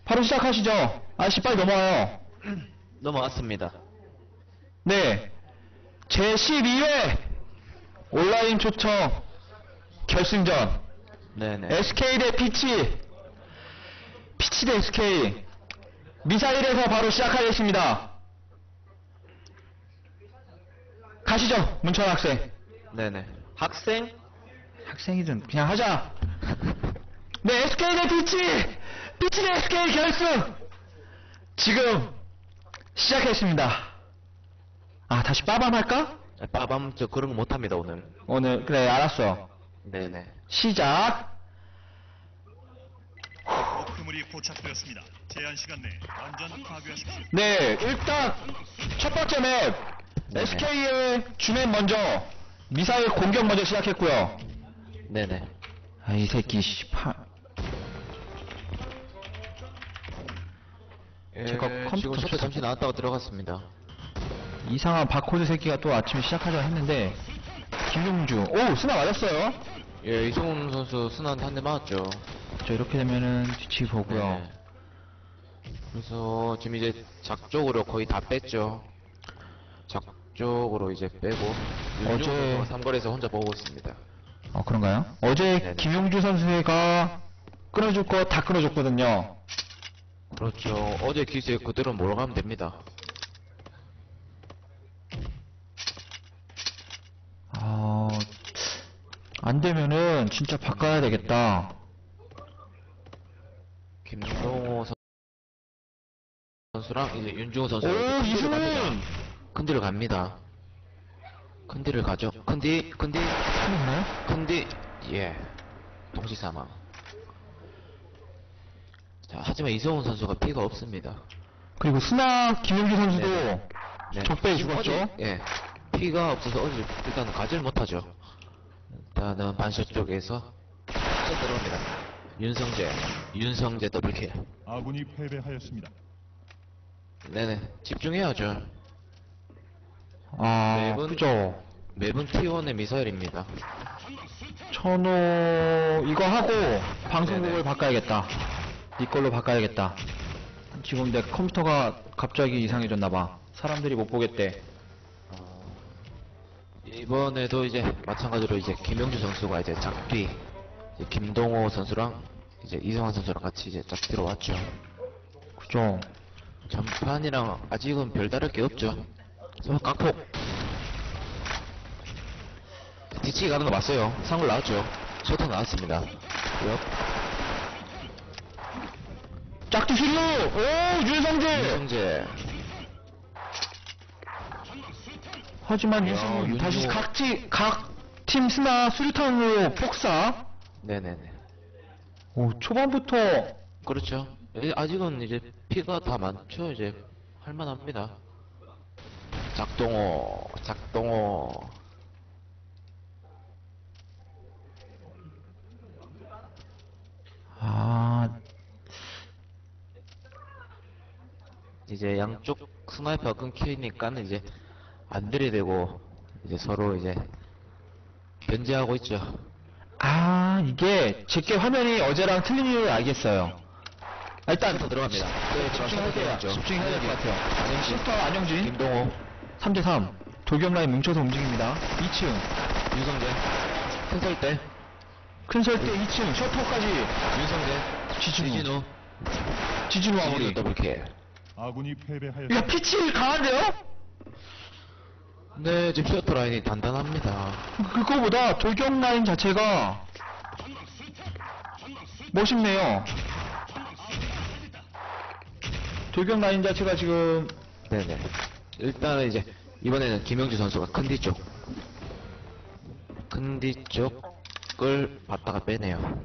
바로 시작하시죠. 아저씨 빨리 넘어와요. 넘어왔습니다. 네. 제12회 온라인 초청 결승전. 네네. SK 대 피치. 피치 대 SK. 미사일에서 바로 시작하겠습니다. 가시죠, 문천 학생. 네네. 학생? 학생이든 그냥 하자. 네, SK 대 피치. 피치 대 SK 결승. 지금 시작했습니다. 아, 다시 빠밤 할까? 빠밤, 저 그런 거 못합니다, 오늘. 오늘 그래, 알았어. 네네. 시작. 목표물이 포착되었습니다. 제한 시간 내에 완전 파괴하십시오. 네, 일단 첫 번째 맵 네. SK의 주맨 먼저 미사일 공격 먼저 시작했고요. 네네. 아, 이 새끼 씨파. 제가 컴퓨터 지금 셔터 잠시 나왔다가 들어갔습니다. 이상한 바코드 새끼가 또 아침에 시작하자 했는데 김용주. 오, 스나 맞았어요. 예, 이승훈 선수 순환 한 대 맞았죠. 저 이렇게 되면은 뒤치 보고요. 네. 그래서 지금 이제 작 쪽으로 거의 다 뺐죠. 작 쪽으로 이제 빼고 어제- 삼거리에서 혼자 보고 있습니다. 그런가요? 어제 네네. 김용주 선수가 끊어줄 거 다 끊어줬거든요. 그렇죠. 어제 기세 그대로 몰아가면 됩니다. 안 되면은 진짜 바꿔야 되겠다. 김동호 선수랑 이제 윤중호 선수. 오, 이승훈! 큰디를 갑니다. 큰디를 가죠. 큰디. 틀렸나요? 큰디. 예. 동시 사망. 자, 하지만 이승훈 선수가 피가 없습니다. 그리고 스나 김용주 선수도 네네. 네. 적배에 지금 죽었죠? 어제, 예. 피가 없어서 어제 일단 가지를 못하죠. 일단은 반샷 쪽에서 샷 들어갑니다. 윤성재 더블킬. 아군이 패배하였습니다. 네네. 집중해야죠. 맵은- 그죠. 맵은 T1의 미사일입니다. 천호 이거 하고 방송국을 네네. 바꿔야겠다. 네 걸로 바꿔야겠다. 지금 내 컴퓨터가 갑자기 이상해졌나봐. 사람들이 못 보겠대. 이번에도 이제 마찬가지로 이제 김영주 선수가 이제 작뒤, 이제 김동호 선수랑 이제 이성환 선수랑 같이 이제 짝뒤로 왔죠. 그죠. 전판이랑 아직은 별다를 게 없죠. 서로 깍폭. 뒤치기 가는 거 맞어요. 상을 나왔죠. 셔터 나왔습니다. 역. 짝두 실루! 오, 윤성재! 윤성재. 하지만 야, 윤성재 다시 윤종호. 각 팀 스나 수류탄으로 폭사. 네네네. 오, 초반부터 그렇죠. 아직은 이제 피가 다 많죠. 이제 할만합니다. 작동호. 이제 양쪽 스나이퍼가 끊기니까는 이제 안 들이대고 이제 서로 이제 견제하고 있죠. 이게 제게 화면이 어제랑 틀린 이유를 알겠어요. 일단 셔터 들어갑니다. 네, 집중해야 돼요. 들어가죠. 집중해야 될 것 같아요. 안영진. 시스터 안영진 김동호, 3대3 돌격 라인 뭉쳐서 움직입니다. 2층 유성재, 큰설대, 큰 설대 2층 셔터까지 윤성재, 지진우 지진우 마무리. 더블킬. 아군이 패배하였습니다. 야, 피치 강한데요? 네, 지금 셔터 라인이 단단합니다. 그거보다 돌격 라인 자체가 멋있네요. 돌격 라인 자체가 지금 네네. 일단은 이제 이번에는 김영주 선수가 큰디 쪽을 받다가 빼네요.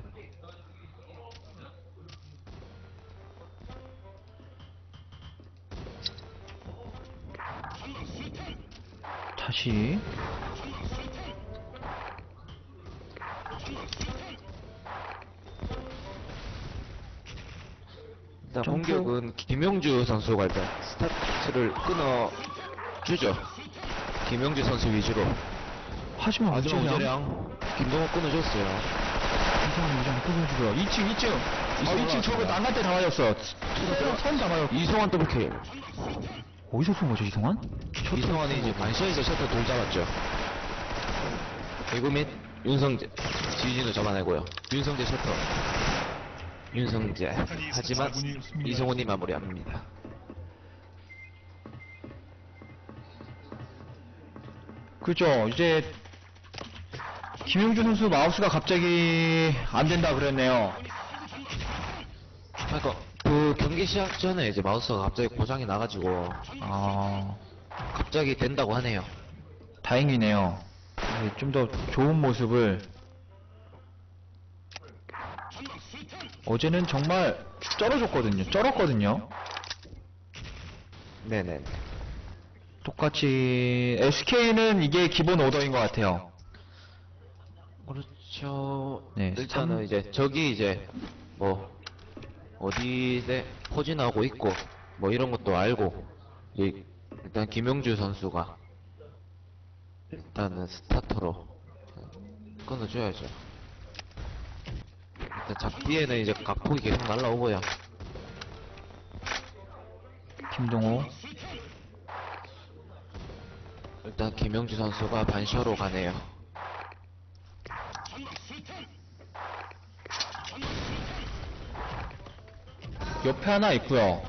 다시 일단 점프. 공격은 김영주 선수가 일단 스타트를 끊어주죠. 김영주 선수 위주로. 하지만 하지만 우재량 우재량 김동호 끊어줬어요. 이상한 무장 끊어주고요. 2층 2층 저거 난간 때 다 맞았어. 선다 맞았어. 이성환 더블킬. 어디서 쏜 거죠, 이성환? 이성환이 이제 반시에서 셔터 돌 잡았죠. 개구 및 윤성재, 지진을 잡아내고요. 윤성재 셔터. 윤성재. 하지만 이성훈이 마무리합니다. 그죠. 이제 김용준 선수 마우스가 갑자기 안 된다 그랬네요. 그러니까 그 경기 시작 전에 이제 마우스가 갑자기 고장이 나가지고 아, 갑자기 된다고 하네요. 다행이네요. 좀 더 좋은 모습을. 어제는 정말 쩔었거든요. 네네. 똑같이 SK는 이게 기본 오더인 것 같아요. 그렇죠. 네, 일단은 삼- 이제 저기 이제 뭐 어디에 포진하고 있고 뭐 이런 것도 알고 일단 김용주 선수가 일단은 스타터로 끊어줘야죠. 일단 잡기에는 이제 각폭이 계속 날라오고요. 김동호. 일단 김용주 선수가 반셔로 가네요. 옆에 하나 있고요.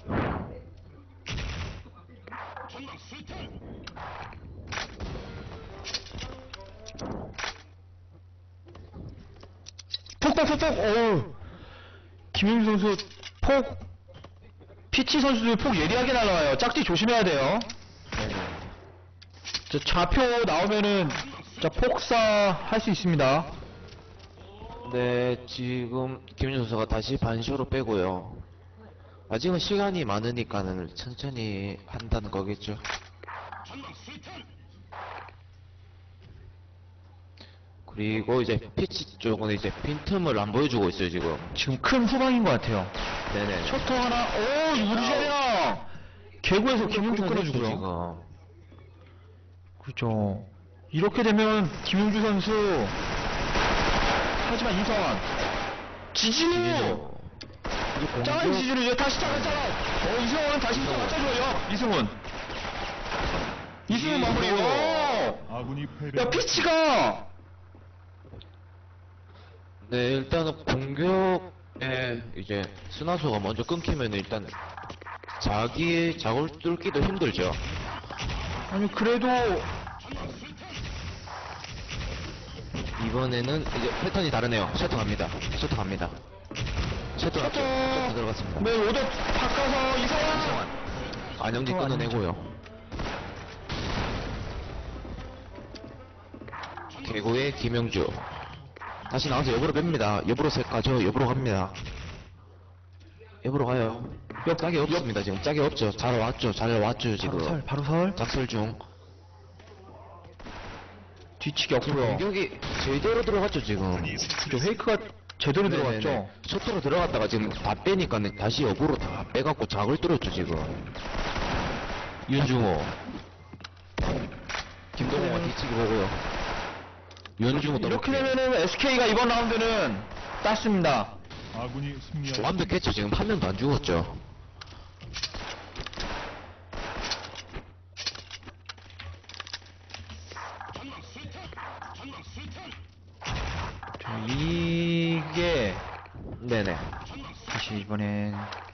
폭! 어우. 김용준 선수 폭. 피치 선수들 폭 예리하게 날라와요. 짝지 조심해야 돼요. 저 좌표 나오면은 자 폭사 할 수 있습니다. 네, 지금 김윤 선수가 다시 반쇼로 빼고요. 아직은 시간이 많으니까는 천천히 한다는 거겠죠. 그리고 이제 피치 쪽은 이제 빈틈을 안 보여주고 있어요, 지금. 지금 큰 후방인 것 같아요. 네네. 셔터 하나. 오 유리제리나. 개구에서 김용준 끊어주고요. 지금. 그죠. 이렇게 되면 김용주 선수. 하지만 이성환. 지진우. 이제 짱한 공격, 지진우 이제 다시 잘랐잖아. 이성환 다시 맞춰줘요. 이승훈 마무리. 오. 아군이 패배. 야 피치가. 네, 일단은 공격에 이제 스나소가 먼저 끊기면 일단 자기의 작을 뚫기도 힘들죠. 아니 그래도 이번에는 이제 패턴이 다르네요. 셔터 갑니다. 셔터 갑니다. 셔터 갔죠. 셔터 들어갔습니다. 네 오더 바꿔서 이성환. 안영지 끊어내고요. 개구의 김영주. 다시 나와서 옆으로 뺍니다. 옆으로 색 가죠. 옆으로 갑니다. 옆으로 가요. 짝이 없습니다. 지금 짝이 없죠. 잘 왔죠. 잘 왔죠. 지금. 바로 설. 작설 중. 뒤치기 지금 없고요. 공격이 제대로 들어갔죠. 지금. 저 페이크가 제대로 네네네. 들어갔죠. 셔터로 들어갔다가 지금 다 빼니까는 다시 옆으로 다 빼갖고 작을 뚫었죠. 지금. 윤중호. 김동호가 뒤치기 보고요. 윤중호 이렇게 더블킥. 되면은 SK가 이번 라운드는 땄습니다. 아군이 승리하였습니다. 완벽했죠. 지금 한 명도 안 죽었죠. 이게 네네. 다시 이번엔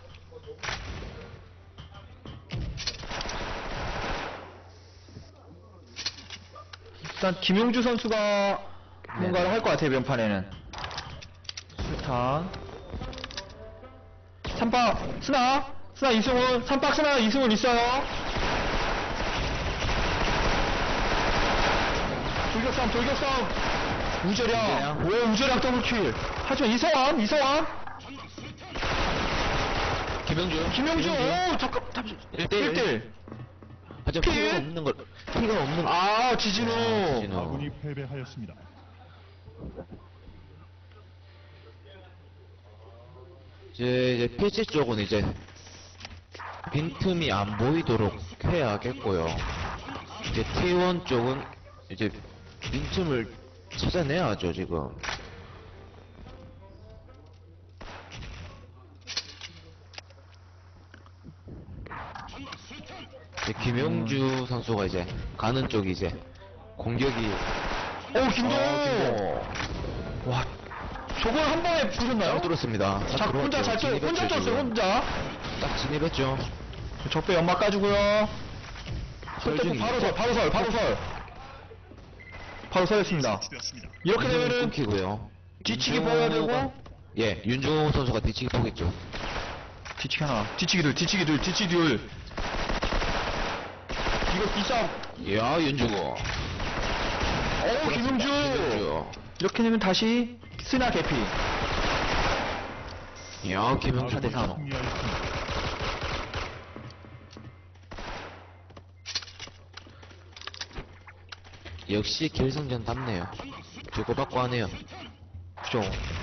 일단 김용주 선수가 뭔가를 할 것 같아요. 면판에는 술탄 삼박 스나 이승훈 삼박 스나 이승훈 있어요. 돌격싸움 우재량. 오 우재량 더블킬. 하지만 이성환 김용주. 오 잠시 1대1. 하지만 필? 피가 없는 아 지진우. 지진우. 아군이 패배하였습니다. 이제 PC 쪽은 이제 빈틈이 안 보이도록 해야겠고요. 이제 T1 쪽은 이제 빈틈을 찾아내야죠 지금. 이제 김용주 선수가 이제 가는 쪽이 이제 공격이 오, 김도! 김도. 와, 저걸 한 번에 부셨나요? 잘 뚫었습니다. 자, 혼자 잘 뚫었어요. 혼자 뚫었어요, 혼자. 딱 진입했죠. 적배 연막 까주고요. 설중이 바로 설, 바로 설, 바로 설. 바로 서였습니다. 설치되었습니다. 이렇게 되면은 끊기고요. 뒤치기 보여야 되고, 예, 윤종호 선수가 뒤치기 보겠죠. 뒤치기 하나, 뒤치기 둘, 뒤치기 둘, 뒤치기 둘. 이거 비싸. 야, 윤종호. 오, 김용주. 김용주. 이렇게 되면 다시 스나 개피. 야, 김용주. 4대 3. 승리하였습니다. 역시 결승전답네요. 주고받고 하네요. 그죠.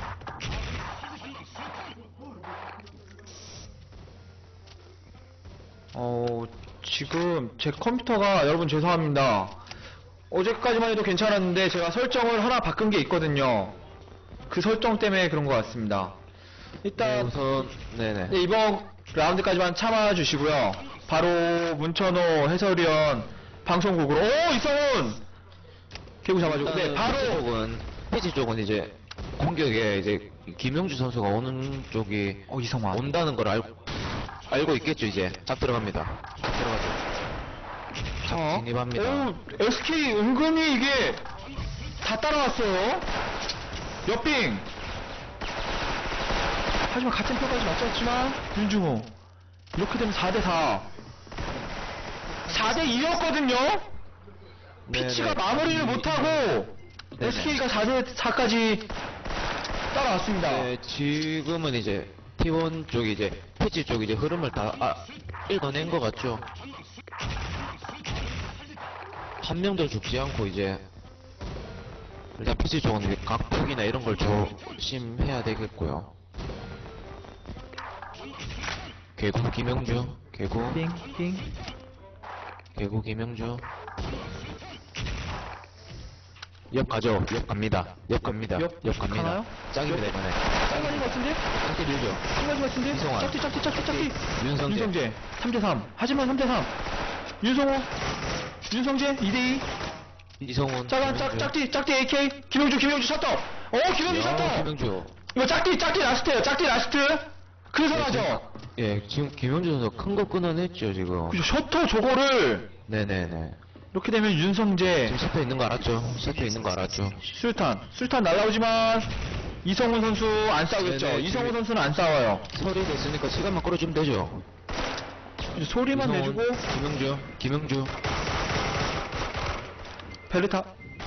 지금 제 컴퓨터가 여러분 죄송합니다. 어제까지만 해도 괜찮았는데 제가 설정을 하나 바꾼 게 있거든요. 그 설정 때문에 그런 것 같습니다. 네, 일단 우선 네네. 네, 이번 라운드까지만 참아 주시고요. 바로 문천호 해설위원 방송국으로 오 이성훈 개구 잡아주고 네 바로 피지 쪽은 이제 공격에 이제 김용주 선수가 오는 쪽이 이성환 온다는 걸 알고 있겠죠. 이제 작 들어갑니다. 작 들어가죠. 작 진입합니다. 오 SK 은근히 이게 다 따라왔어요. 옆빙 하지만 같은 표까지 맞췄지만 윤중호 이렇게 되면 4대4 4대2였거든요 피치가 마무리를 못하고 네네. SK가 4대4까지 따라왔습니다. 네, 지금은 이제 T1 쪽이 이제 피지 쪽이 이제 흐름을 다 읽어낸 것 같죠. 한 명도 죽지 않고 이제 일단 피지 쪽은 이제 각폭이나 이런 걸 조심해야 되겠고요. 개구 김영주, 개구 빙빙 개구 김영주. 옆 가죠. 옆 갑니다. 옆 갑니다. 옆 갑니다. 가나요? 짝입니다 이번에. 짱가진 것 같은데? 짝이 밀죠. 짱가진 것 같은데? 이성환. 짝지 윤성재. 윤성재 3대3 하지만 3대3 윤성호 윤성재 2대2 이성훈. 짜간 짝지 AK 김용주 샷떡 김용주 샷떡 김영주. 이거 짝지 라스트예요 짝지 라스트 그래서 하죠 예, 지금 김영주 선수 큰 거 끊어냈죠 지금. 그죠 셔터 저거를 네네네. 이렇게 되면 윤성재 지금 셔터 있는 거 알았죠? 셔터 있는 거 알았죠? 술탄 날라오지만 이성훈 선수 안 싸우겠죠 네네, 이성훈 지금- 선수는 안 싸워요 서리 됐으니까 시간만 끌어주면 되죠. 이제 소리만 이성훈, 내주고 김영주. 벨레타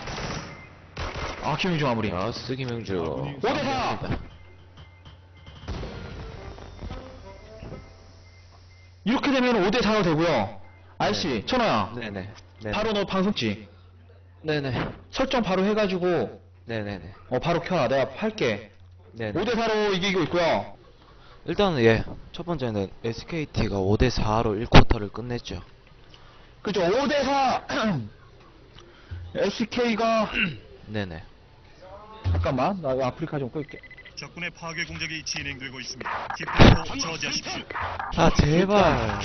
김용주 마무리 야스 김영주. 5대4 이렇게 되면 5대4로 되고요 아저씨 네. 천호야 네네. 네네. 바로 너 방송지 네네. 설정 바로 해가지고 네네네. 바로 켜라 내가 할게 네네. 5대4로 이기고 있고요 일단은 예, 첫 번째는 SKT가 5대4로 1쿼터를 끝냈죠. 그죠 5대4 SK가 네네. 잠깐만 나 이거 아프리카 좀 끌게 적군의 파괴 공작이 진행되고 있습니다. 기필코 저지하십시오. 아 제발.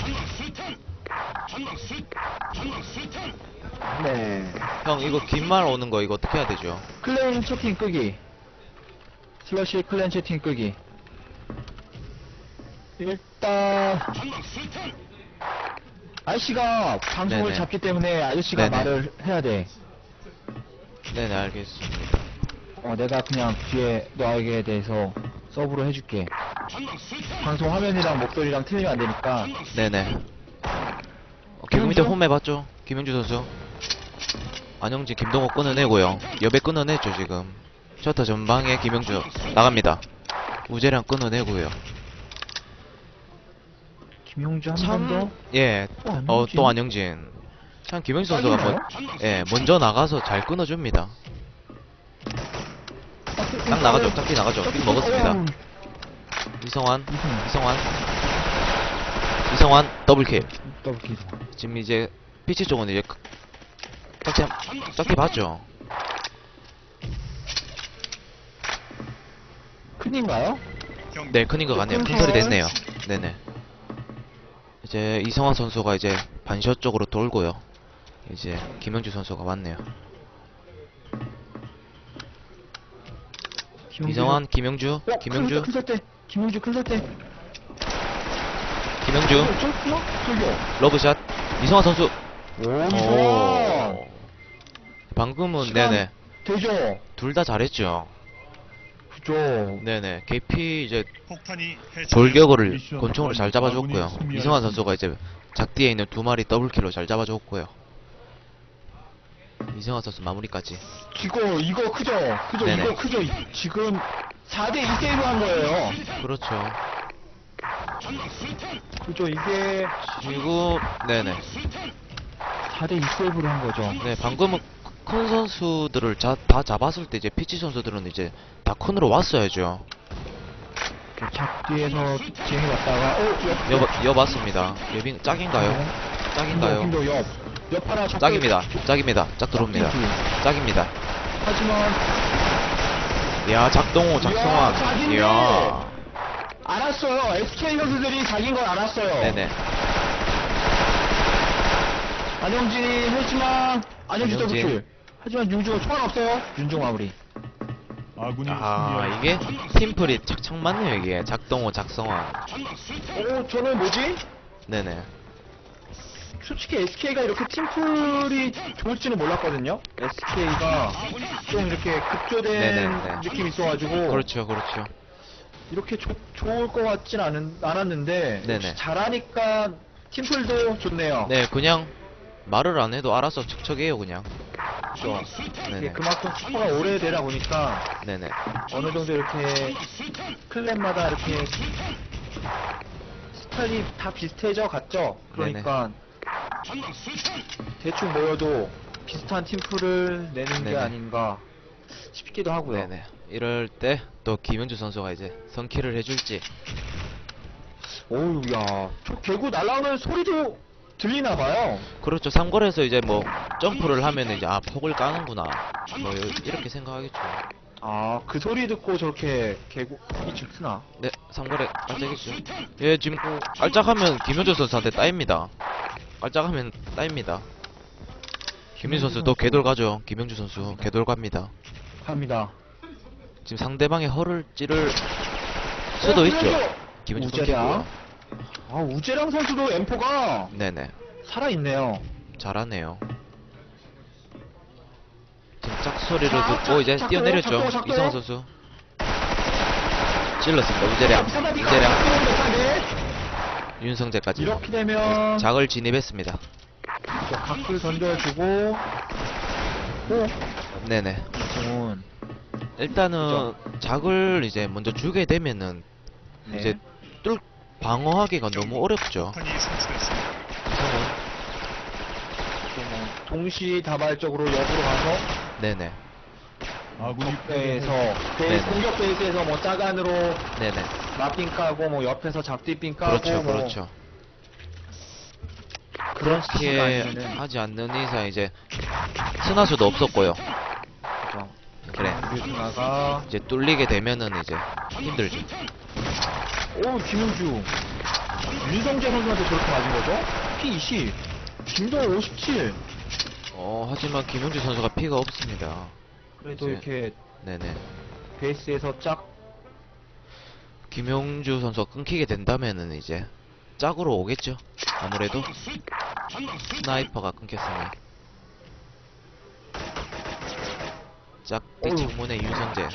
네 형 이거 긴 말 오는 거 이거 어떻게 해야 되죠? 클랜 채팅 끄기 슬러시 클랜 채팅 끄기 일단 아저씨가 방송을 네네. 잡기 때문에 아저씨가 네네. 말을 해야 돼 네네 알겠습니다. 내가 그냥 뒤에 너에게 대해서 서브로 해줄게 방송 화면이랑 목소리랑 틀리면 안 되니까 네네. 개구 밑에 홈 해봤죠? 김영주 선수. 안영진 김동호 끊어내고요. 여배 끊어냈죠 지금. 셔터 전방에 김영주 나갑니다. 우재량 끊어내고요. 김용주 한 번 더? 예. 안영진? 또 안영진. 참 김영주 선수가 먼저 나가서 잘 끊어줍니다. 딱 나가죠. 짝비 나가죠. 삑 먹었습니다. 이성환. 더블킬. 더블킬 지금 이제 피치 쪽은 이제 짝비 봤죠? 큰인가요? 네, 큰인 것 같네요. 큰 소리 됐네요. 네네. 이제 이성환 선수가 이제 반샷 쪽으로 돌고요. 이제 김영주 선수가 왔네요. 이성환, 김영주, 김영주, 큰 설대. 김용주 큰 설대. 김영주, 저기요. 러브샷. 이성환 선수. 오, 이성환. 오. 방금은 시간 네네 되죠. 둘 다 잘했죠. 그죠. 네네 KP 이제 폭탄이 돌격을 권총으로 잘 잡아줬고요. 이성환 선수가 이제 작디에 있는 두 마리 더블킬로 잘 잡아줬고요. 이성환 선수 마무리까지. 이거 크죠. 네네. 이거 크죠. 지금 4대 2 세이브 한 거예요. 그렇죠. 그죠. 이게 지금 네네 4대 2 세이브를 한 거죠. 네 방금은 큰 선수들을 다 잡았을 때 이제 피치 선수들은 이제 다 큰으로 왔어야죠. 작뒤에서 진행해봤다가 여봤습니다. 여빈 짝인가요? 짝인가요? 힘도 옆 하나 잡고 짝입니다. 짝입니다. 짝 들어옵니다. 짝입니다. 하지만 이야 작동호 작성환. 짝인데. 이야 알았어요. SK 선수들이 자기인 걸 알았어요. 네네 안영진이 했지만 안영진 안영진. 더블킬. 하지만 윤중은 총알 없어요. 윤중 마무리. 아군이 아 이게 팀플이 착착 맞네요. 이게 작동호 작성환. 저는 뭐지? 네네 솔직히 SK가 이렇게 팀플이 좋을지는 몰랐거든요. SK가 좀 이렇게 급조된 네네네. 느낌이 있어가지고 그렇죠 그렇죠. 이렇게 좋을 것 같진 않았는데 네네. 역시 잘하니까 팀플도 좋네요. 네 그냥 말을 안 해도 알아서 척척해요 그냥. 그렇죠. 이게 네네 그만큼 스코어가 오래되다 보니까 네네 어느 정도 이렇게 클랜마다 이렇게 스타일이 다 비슷해져 갔죠. 그러니까 대충 모여도 비슷한 팀플을 내는 게 네네. 아닌가 싶기도 하고요. 네네 이럴 때 또 김현주 선수가 이제 선킬을 해줄지. 오우, 야, 저 개구 날라오는 소리도 들리나봐요. 그렇죠. 삼거리에서 이제 뭐 점프를 하면 이제 아 폭을 까는구나 뭐 이렇게 생각하겠죠. 아, 그 소리 듣고 저렇게 개구이 즉스나. 네 삼거리 깔짝이죠. 예 지금 깔짝하면 김현주 선수한테 따입니다. 깔짝하면 따입니다. 김민수 선수 또 개돌 가죠. 김영주 선수 개돌 갑니다. 갑니다. 지금 상대방의 허를 찌를 수도 있죠. 김현주 우재량. 선수고요. 아, 우재량 선수도 M4가 네네 살아있네요. 잘하네요. 지금 짝소리를 자, 듣고 이제 작동, 뛰어내렸죠. 작동. 이성환 선수 찔렀습니다. 우재량 윤성재까지 이렇게 되면 작을 진입했습니다. 각을 던져주고 오, 네네 좋은. 일단은 작을 이제 먼저 주게 되면은 네. 이제 방어하기가 너무 어렵죠. 폭탄이 설치됐습니다. 이성은 동시다발적으로 옆으로 가서 네네 아군이 베이스에서 네네. 공격 베이스에서 뭐 짜간으로 네네 마핑 까고 뭐 옆에서 잡디핑 까고 그렇죠 뭐 그렇죠. 그런 스타일이 그렇게 아니면은 하지 않는 이상 이제 스나수도 없었고요. 그죠. 그래 유승아가 이제 뚫리게 되면은 이제 힘들죠. 오, 김용주 윤성재 선수한테 저렇게 맞은 거죠? P20 김도 57 하지만 김용주 선수가 피가 없습니다. 그래도 이제- 이렇게 네네 베이스에서 짝 김용주 선수가 끊기게 된다면은 이제 짝으로 오겠죠. 아무래도 스나이퍼가 끊겼으니 짝뒤 어휴. 창문의 윤성재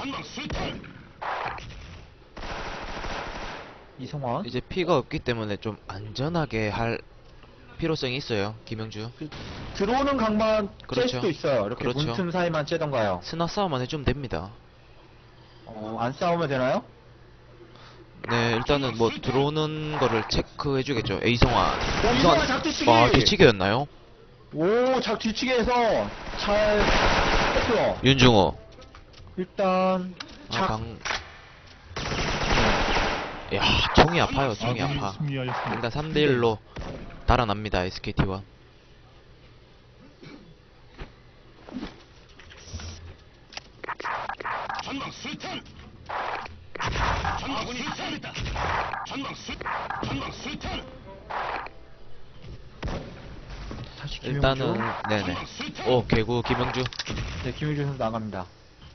이성환 이제 피가 없기 때문에 좀 안전하게 할 필요성이 있어요. 김영주 들어오는 각만 쬐 그렇죠. 수도 있어요. 이렇게 그렇죠. 문틈 사이만 쬐던가요. 스나 싸움만 해주면 됩니다. 안 싸우면 되나요? 네 일단은 뭐 들어오는 거를 체크해주겠죠. 이성환 이성환 작뒤치기! 뒤치기였나요? 오, 작 뒤치기에서 잘 했어요. 윤중호 일단 작 야 총이 아파요. 총이 아군이 아파. 승리하였습니다. 일단 3대1로 달아납니다. SKT1 자, 일단은 네네. 오 개구 김영주. 네, 김유준 선수 나갑니다.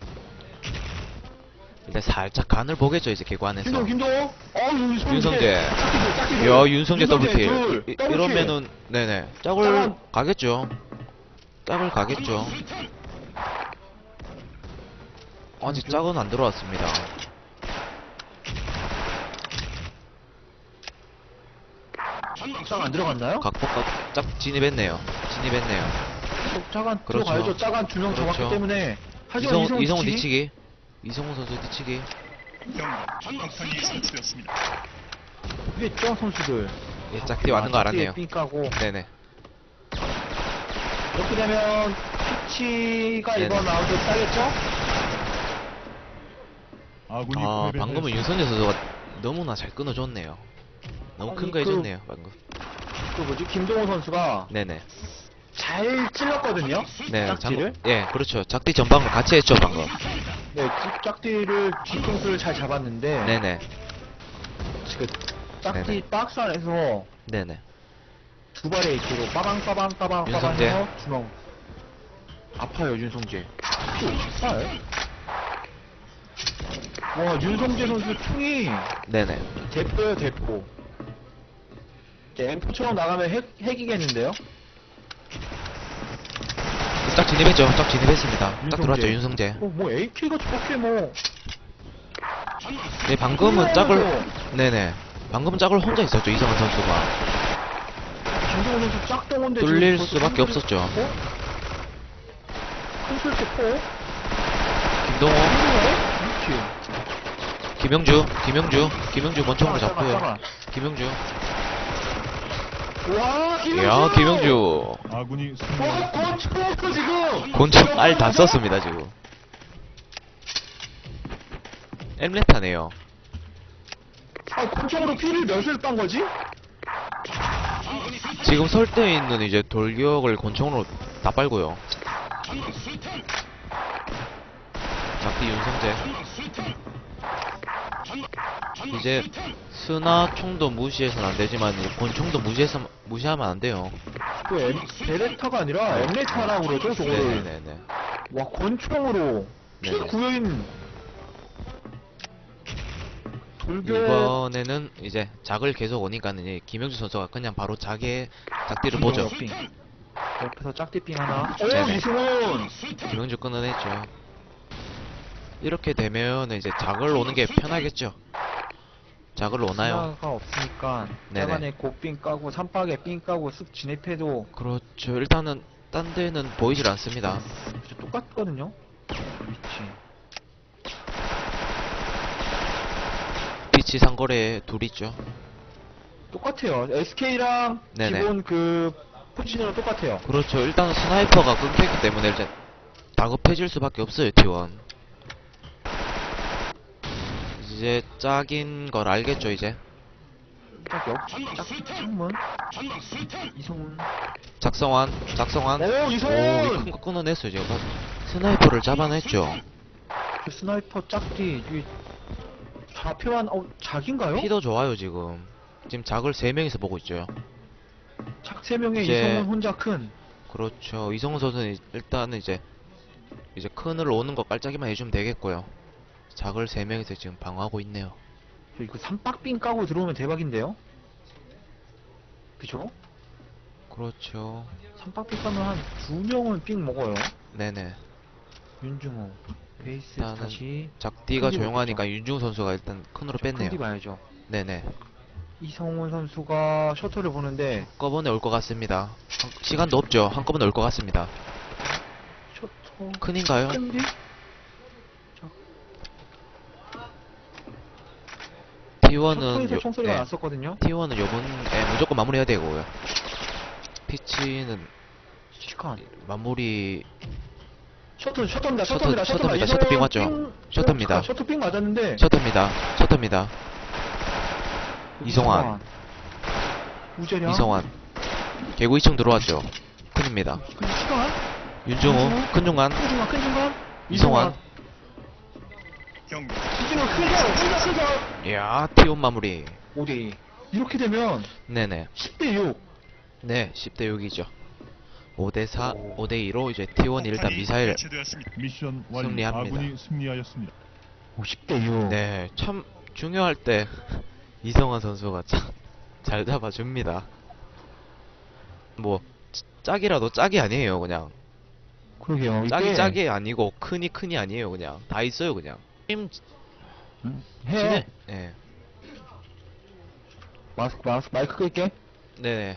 일단 살짝 간을 보겠죠 이제 개구 안에서. 김동호. 윤성재. 짝기 야 윤성재 더블킬. 더블킬. 이러면은 네네 짝을 짝은- 가겠죠. 짝을 가겠죠. 아직 짝은 안 들어왔습니다. 짝안 들어갔나요? 각폭각 짝 진입했네요. 진입했네요. 짝안 그렇죠. 들어가야죠. 짝안 2명 잡았기 그렇죠. 때문에. 하지만 이성훈 뒤치기? 뒤치기. 이성훈 선수 뒤치기. 경고. 폭탄이 설치되었습니다. 이게 있죠 선수들. 예, 짝띠 왔는 거 알았네요. 삥 까고. 네네. 이렇게 되면 피치가 네네. 이번 라운드 따겠죠? 아군이 아 패배하였습니다. 방금은 윤선재 선수가 너무나 잘 끊어줬네요. 너무 큰 아니, 거 그- 해줬네요 방금. 그 뭐지 김동호 선수가 네네. 잘 찔렀거든요. 네. 짝지를. 예 그렇죠. 짝띠 전방을 같이 했죠 방금. 네, 짝띠를 뒤통수를 잘 잡았는데 네네. 그 짝띠 네네. 박스 안에서 네네. 두 발의 H로 빠방빠방빠방 윤성재. 해서 주먹 아파요 윤성재. 피 58. 와 윤성재 선수 총이 네네. 대포요 대포. 이제 M4처럼 나가면 핵이겠는데요? 짝 진입했죠. 짝 진입했습니다. 짝 윤성재. 들어왔죠 윤성재. 뭐 AK가 저렇게 뭐 네 방금은 짝을 훌륭하죠. 네네. 방금은 짝을 혼자 있었죠 이성훈 선수가. 김동호 선수 짝동원데 뚫릴 수밖에 없었죠. 큰술때 포? 김동호, 이렇게. 김영주 권총으로 잡고요. 김영주. 와, 이야 김영주. 아군이 승리하였습니다. 권총 지금. 권총 알 다 썼습니다 지금. 엠레타네요. 아, 권총으로 피를 몇을 딴 거지? 지금 설대에 있는 이제 돌격을 권총으로 다 빨고요. 작디 윤성재. 이제 스나 총도 무시해서는 안 되지만 이제 권총도 무시하면 안 돼요. 그 베레타가 아니라 엠레타라고 그러죠, 저거를. 네네네. 와, 권총으로 피 네네. 구여인 돌격. 이번에는 이제 작을 계속 오니까는 이제 김영주 선수가 그냥 바로 작디를 보죠. 삥. 옆에서 짝띠삥 하나. 네네. 이승훈. 김영주 끊어냈죠. 이렇게 되면 이제 작을 오는 게 편하겠죠. 작을 오나요? 가 없으니까 네네. 빨간에 곡삥 까고 삼박에 삥 까고 쓱 진입해도 그렇죠. 일단은 딴 데는 보이질 않습니다. 진짜 똑같거든요. 위치. 빛이 상거래에 둘 있죠. 똑같아요. SK랑 네네. 기본 그 포지션이랑 똑같아요. 그렇죠. 일단은 스나이퍼가 끊겼기 때문에 이제 다급해질 수밖에 없어요, T1. 이제 짝인 걸 알겠죠, 이제. 창문. 이성훈. 작성환. 오, 이성훈! 큰거 끊어냈어요, 지금. 스나이퍼를 잡아냈죠. 그 스나이퍼 짝띠 이게 좌표한 작인가요? 피도 좋아요, 지금. 지금 작을 3명이서 보고 있죠. 작 3명에 이제- 이성훈 혼자 큰. 그렇죠. 이성훈 선수는 일단은 이제 큰을 오는 거 깔짝이만 해주면 되겠고요. 작을 3명이서 지금 방어하고 있네요. 이거 삼박빙 까고 들어오면 대박인데요? 그죠? 그렇죠. 삼박빙 까면 한 2명은 삥 먹어요. 네네. 윤중호. 베이스 일단은 다시. 작디가 큰디 조용하니까 윤중훈 선수가 일단 큰으로 뺐네요. 큰디 봐야죠. 네네. 이성훈 선수가 셔터를 보는데 한꺼번에 올 것 같습니다. 시간도 없죠. 한꺼번에 올 것 같습니다. 셔터 큰인가요? 큰디? T1은 셔터에서 총소리가 네. 났었거든요. T1은 요번에 무조건 마무리해야 되고요. 피치는 시간. 마무리 셔터입니다. 셔터, 셔터입니다. 셔터입니다. 이성훈 셔터 삥 맞죠? 삥- 셔터입니다. 셔터 삥 맞았는데. 셔터입니다. 이성환. 우재량. 이성환. 개구 2층 들어왔죠. 큰입니다. 근데 시간. 윤종호, 큰중간, 큰 중간. 이성환. 경고. 이진호 혼자 크죠. 이야, T1 마무리. 5대2. 이렇게 되면 네네. 10대6. 네, 10대 6이죠. 5대4, 5대2로 이제 T1이 일단 미사일 해체되었습니다. 미션 완료. 승리합니다. 아군이 승리하였습니다. 10대 6. 네, 참 중요할 때 이성환 선수가 참 잘 잡아줍니다. 뭐 짝이라도 짝이 아니에요, 그냥. 그러게요. 짝이 이게 짝이 아니고 큰이 아니에요, 그냥. 다 있어요, 그냥. 팀 해. 네. 마이크 끌게. 네.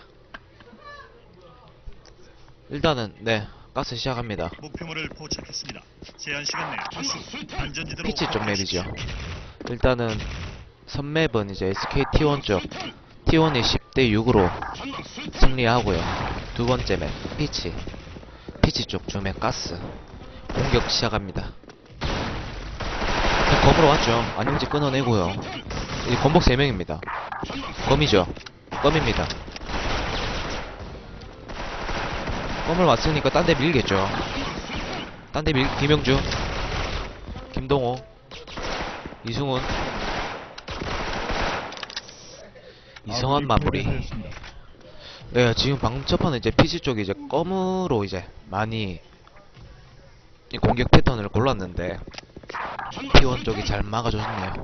일단은 네, 가스 시작합니다. 목표물을 포착했습니다. 제한 시간 내 다시 안전지대로 피치 쪽 복귀하십시오. 맵이죠. 일단은 선맵은 이제 SK T1 쪽. T1이 10대 6으로 승리하고요. 두 번째 맵 피치. 피치 쪽 주 맵 가스. 공격 시작합니다. 검으로 왔죠. 안용지 끊어내고요. 이 검복 3명입니다. 검이죠. 검입니다. 검을 왔으니까 딴 데 밀겠죠. 딴 데 김영주, 김동호, 이승훈, 이성환 마무리. 패배하였습니다. 네, 지금 방금 첫 판은 이제 PC 쪽이 이제 검으로 이제 많이 이 공격 패턴을 골랐는데 T1 쪽이 잘 막아줬네요.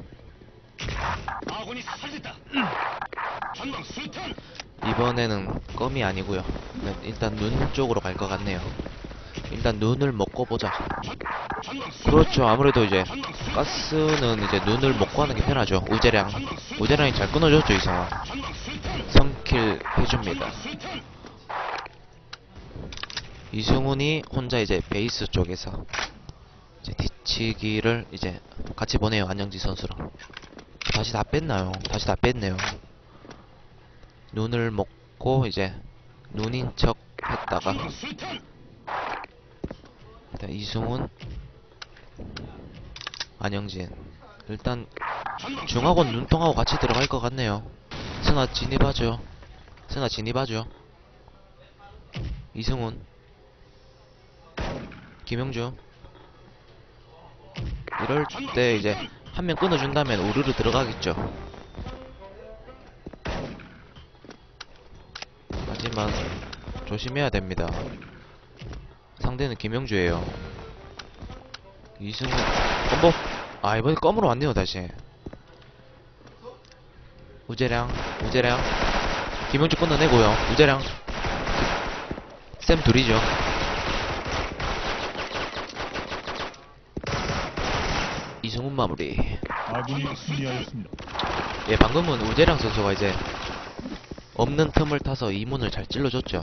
이번에는 검이 아니고요. 네, 일단 눈 쪽으로 갈 것 같네요. 일단 눈을 먹고 보자. 그렇죠. 아무래도 이제 가스는 이제 눈을 먹고 하는 게 편하죠. 우재량이 잘 끊어줬죠, 이성환. 성킬 해줍니다. 이승훈이 혼자 이제 베이스 쪽에서 이제 뒤치기를 이제 같이 보내요, 안영지 선수랑. 다시 다 뺐나요? 다시 다 뺐네요. 눈을 먹고 이제 눈인 척 했다가 일단 이승훈, 안영진. 일단 중학원 눈통하고 같이 들어갈 것 같네요. 스나 진입하죠. 이승훈, 김영주. 이럴 때 이제 한 명 끊어준다면 우르르 들어가겠죠. 하지만 조심해야 됩니다. 상대는 김영주예요. 이승훈 검복. 아, 이번에 검으로 왔네요. 다시 우재량, 김영주 끊어내고요. 우재량, 쌤 둘이죠. 이승훈 마무리. 아군이 승리하였습니다. 예, 방금은 우재량 선수가 이제 없는 틈을 타서 이문을 잘 찔러줬죠.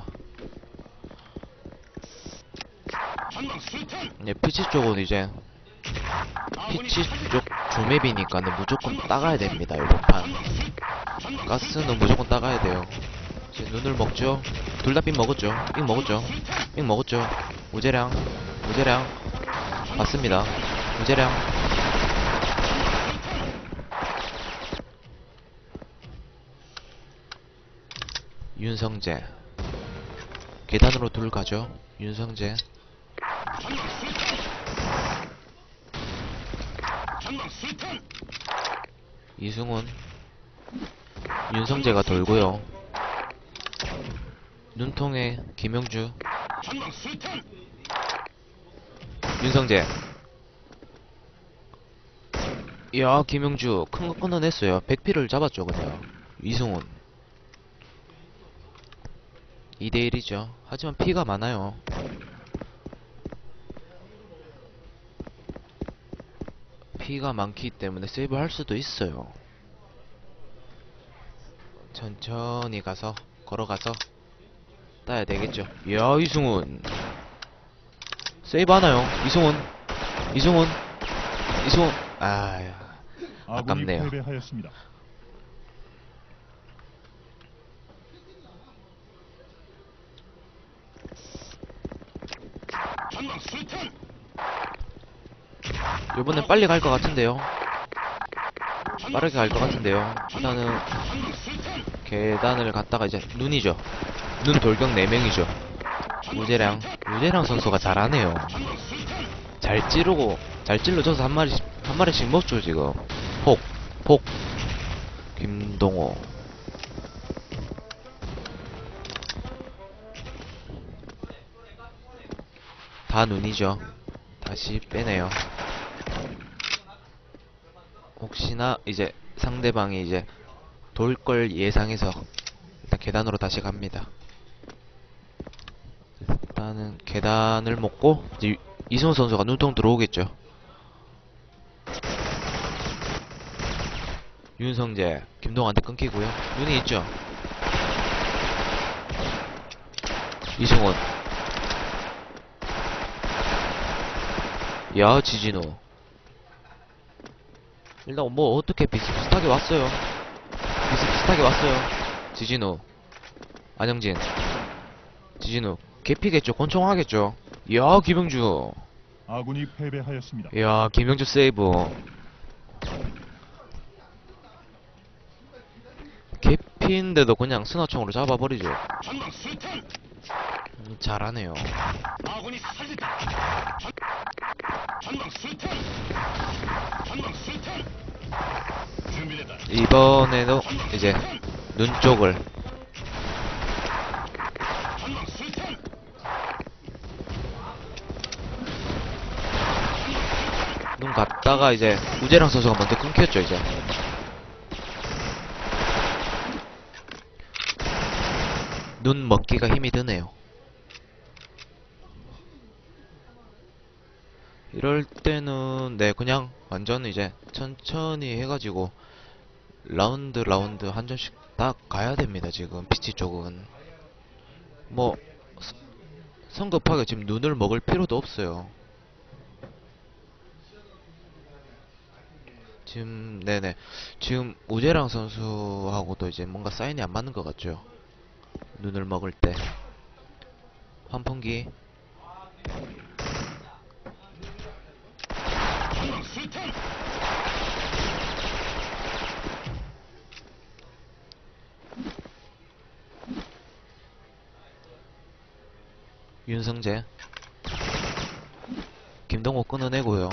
예, 피치 쪽은 이제 피치 쪽 조맵이니까는 무조건 따가야 됩니다. 이번 판 가스는 무조건 따가야 돼요. 이제 눈을 먹죠. 둘 다 삥 먹었죠. 삥 먹었죠. 우재량 맞습니다. 우재량 윤성재 계단으로 둘 가죠. 윤성재 이승훈, 윤성재가 돌고요. 눈통에 김영주, 윤성재. 이야, 김영주 큰 거 끊어냈어요. 100피를 잡았죠 그냥. 이승훈 2대1이죠. 하지만 피가 많아요. 피가 많기 때문에 세이브 할 수도 있어요. 천천히 가서 걸어가서 따야 되겠죠. 이야, 이승훈 세이브 하나요? 이승훈 아, 아군이 아깝네요. 패배하였습니다. 이번엔 빨리 갈 것 같은데요. 빠르게 갈 것 같은데요. 일단은 계단을 갔다가 이제 눈이죠. 눈 돌격 4명이죠. 우재량 선수가 잘하네요. 잘 찔러줘서 한 마리씩 먹죠 지금. 폭 김동호. 다 눈이죠. 다시 빼내요. 혹시나 이제 상대방이 이제 돌 걸 예상해서 일단 계단으로 다시 갑니다. 일단은 계단을 먹고 이제 이승우 선수가 눈통 들어오겠죠. 윤성재, 김동환한테 끊기고요. 눈이 있죠. 이승훈. 야, 지진우. 일단 뭐 어떻게 비슷비슷하게 왔어요. 비슷비슷하게 왔어요. 지진우. 안영진. 지진우. 개피겠죠. 권총하겠죠. 야, 김영주. 아군이 패배하였습니다. 야, 김영주 세이브. 개피인데도 그냥 스나총으로 잡아버리죠. 잘하네요. 이번에도 이제 눈 쪽을 눈 갔다가 이제 우재랑 선수가 먼저 끊겼죠. 이제 눈 먹기가 힘이 드네요. 이럴 때는 네 그냥 완전 이제 천천히 해가지고 라운드 한 점씩 딱 가야 됩니다. 지금 피치 쪽은 뭐 성급하게 지금 눈을 먹을 필요도 없어요. 지금 네네 지금 우재랑 선수하고도 이제 뭔가 사인이 안 맞는 것 같죠. 눈을 먹을 때 환풍기 윤성재 김동호 끊어내고요.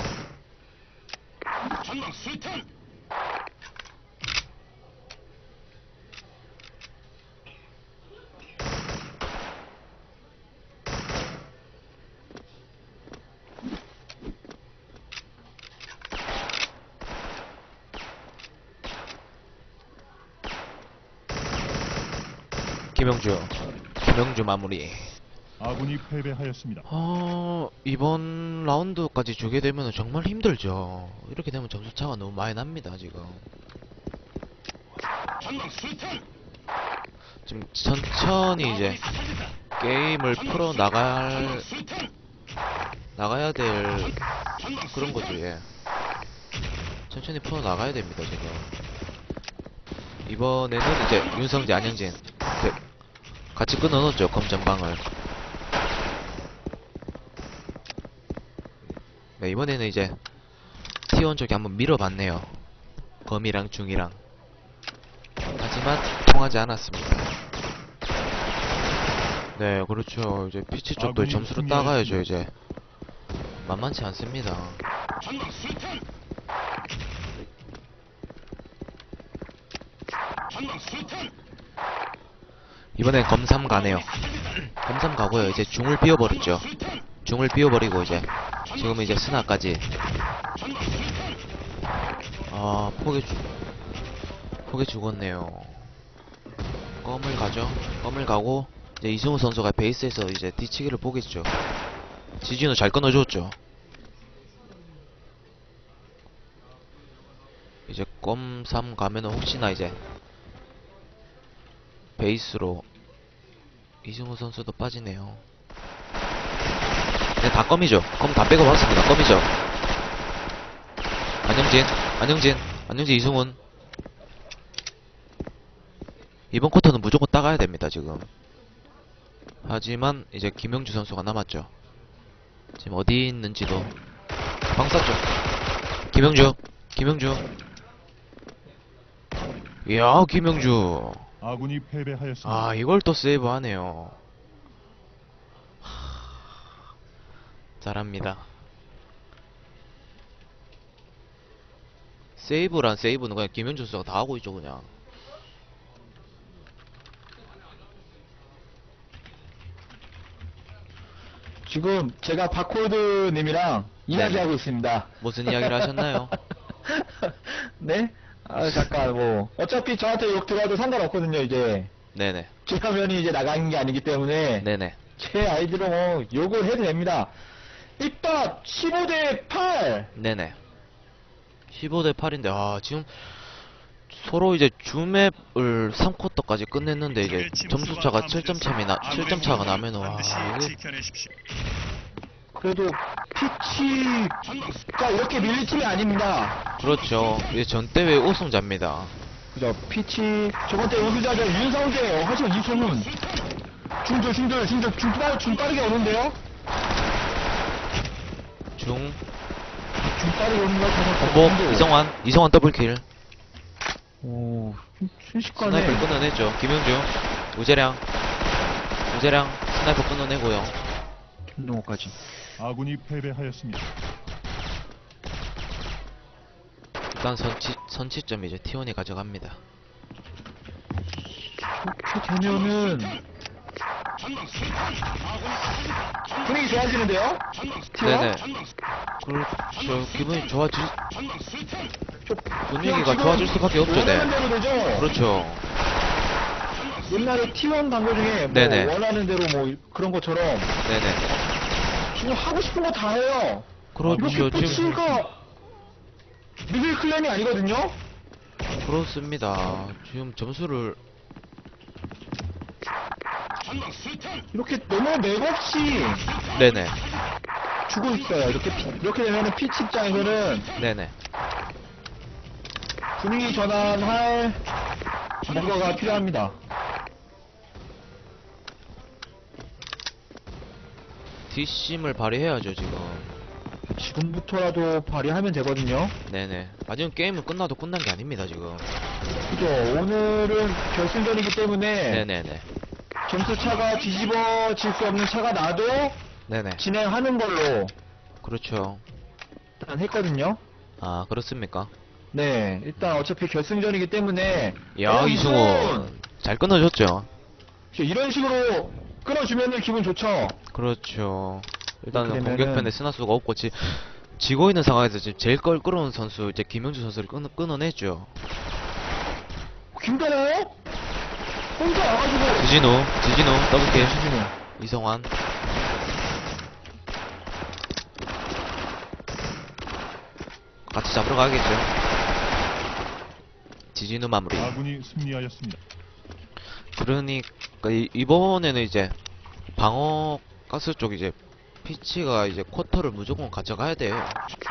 김영주 마무리. 아군이 패배하였습니다. 이번 라운드까지 주게 되면 정말 힘들죠. 이렇게 되면 점수차가 너무 많이 납니다. 지금 천천히 이제 게임을 풀어 나가야 될 그런 거죠. 예. 천천히 풀어 나가야 됩니다. 지금 이번에는 이제 윤성재, 안영진 같이 끊어놓죠. 검전방을. 네, 이번에는 이제 T1 쪽에 한번 밀어봤네요. 검이랑 중이랑. 하지만 통하지 않았습니다. 네, 그렇죠. 이제 피치 쪽도 점수를 따가야죠. 이제 만만치 않습니다. 이번엔 검삼 가네요. 검삼 가고요. 이제 중을 비워버렸죠. 중을 비워버리고 이제 지금은 이제 스나까지. 포기 죽었네요. 껌을 가죠. 껌을 가고 이제 이승우 선수가 베이스에서 이제 뒤치기를 보겠죠. 지진우 잘 끊어줬죠. 이제 껌3 가면은 혹시나 이제 베이스로 이승우 선수도 빠지네요. 네, 다 껌이죠. 껌 다 빼고 봤습니다. 껌이죠. 안영진, 이승훈. 이번 쿼터는 무조건 따가야 됩니다. 지금. 하지만 이제 김영주 선수가 남았죠. 지금 어디 있는지도 방쐈죠. 김영주. 이야, 김영주. 아군이 패배하였습니다. 이걸 또 세이브하네요. 잘합니다. 세이브란 세이브는 그냥 김현준 선수가 다 하고 있죠. 그냥 지금 제가 바코드님이랑 이야기하고 있습니다. 무슨 이야기를 하셨나요? 네? 아, 잠깐, 뭐. 어차피 저한테 욕 들어도 상관없거든요, 이제. 네네. 제 화면이 이제 나가는 게 아니기 때문에. 네네. 제 아이디로 뭐, 욕을 해도 됩니다. 일단, 15대 8! 네네. 15대 8인데, 아, 지금 서로 이제 주맵을 3쿼터까지 끝냈는데, 이제 점수차가 7점 차이나, 7점 차가 나면은, 와, 반드시 이게, 지켜내십시오. 그래도, 피치가 이렇게 밀릴 팀이 아닙니다. 그렇죠. 이제 전 대회 우승자입니다. 그죠, 피치, 저번 때 우승자죠, 윤성재. 하지만 이 팀은, 중 빠르게 오는데요? 중, 중 빠르게 오는 거 같아서. 공복, 이성환 더블킬. 오, 순식간에. 스나이퍼 끊어냈죠. 김용주, 우재량 스나이퍼 끊어내고요. 김동호까지. 아군이 패배하였습니다. 일단 선취점 이제 T1이 가져갑니다. 이렇게 되면은 분위기 좋아지는데요? 네네. 그렇죠. 기분이 분위기가 좋아질 수밖에 없죠. 원하는 네. 대로 되죠? 그렇죠. 옛날에 T1 단거 중에 뭐 네네. 원하는 대로 뭐 그런 것처럼 네네. 지금 하고 싶은 거 다 해요. 그렇죠. 이렇게 지금 피치가 미들 클랜이 아니거든요? 그렇습니다. 지금 점수를 이렇게 너무 맥없이 네네. 주고 있어요. 이렇게 되면은 피치 입장에서는 네네. 분위기 전환할 뭔가가 필요합니다. 뒷심을 발휘해야죠 지금. 지금부터라도 발휘하면 되거든요. 네네. 아직은 게임은 끝나도 끝난 게 아닙니다 지금. 그죠. 오늘은 결승전이기 때문에 네네네. 점수 차가 뒤집어질 수 없는 차가 나도 네네. 진행하는 걸로 그렇죠. 일단 했거든요. 아 그렇습니까? 네, 일단 어차피 결승전이기 때문에 야 이승훈 잘 끊어줬죠. 이런 식으로 끊어주면 기분 좋죠. 그렇죠. 일단은 그러면은- 공격편에 쓰나 수가 없고 지고 있는 상황에서 지금 제일 끌어온 선수 이제 김영주 선수를 끊어냈죠. 김대호 혼자 와가지고 지진우 더블킬. 지진우. 이성환 같이 잡으러 가겠죠. 지진우 마무리. 아군이 승리하였습니다. 그러니까 이번에는 이제 방어 가스 쪽 이제 피치가 이제 쿼터를 무조건 가져가야 돼요.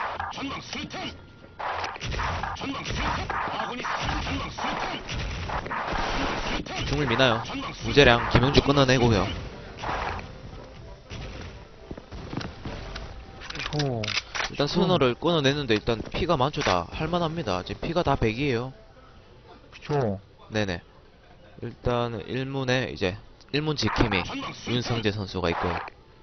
중을 미나요. 우재량 김영주 끊어내고요. 오, 일단 스너를 끊어내는데 일단 피가 많죠. 다 할만합니다. 지금 피가 다 100이에요. 그쵸. 네네. 일단 1문에 이제 1문 지킴이 윤성재 선수가 있고요.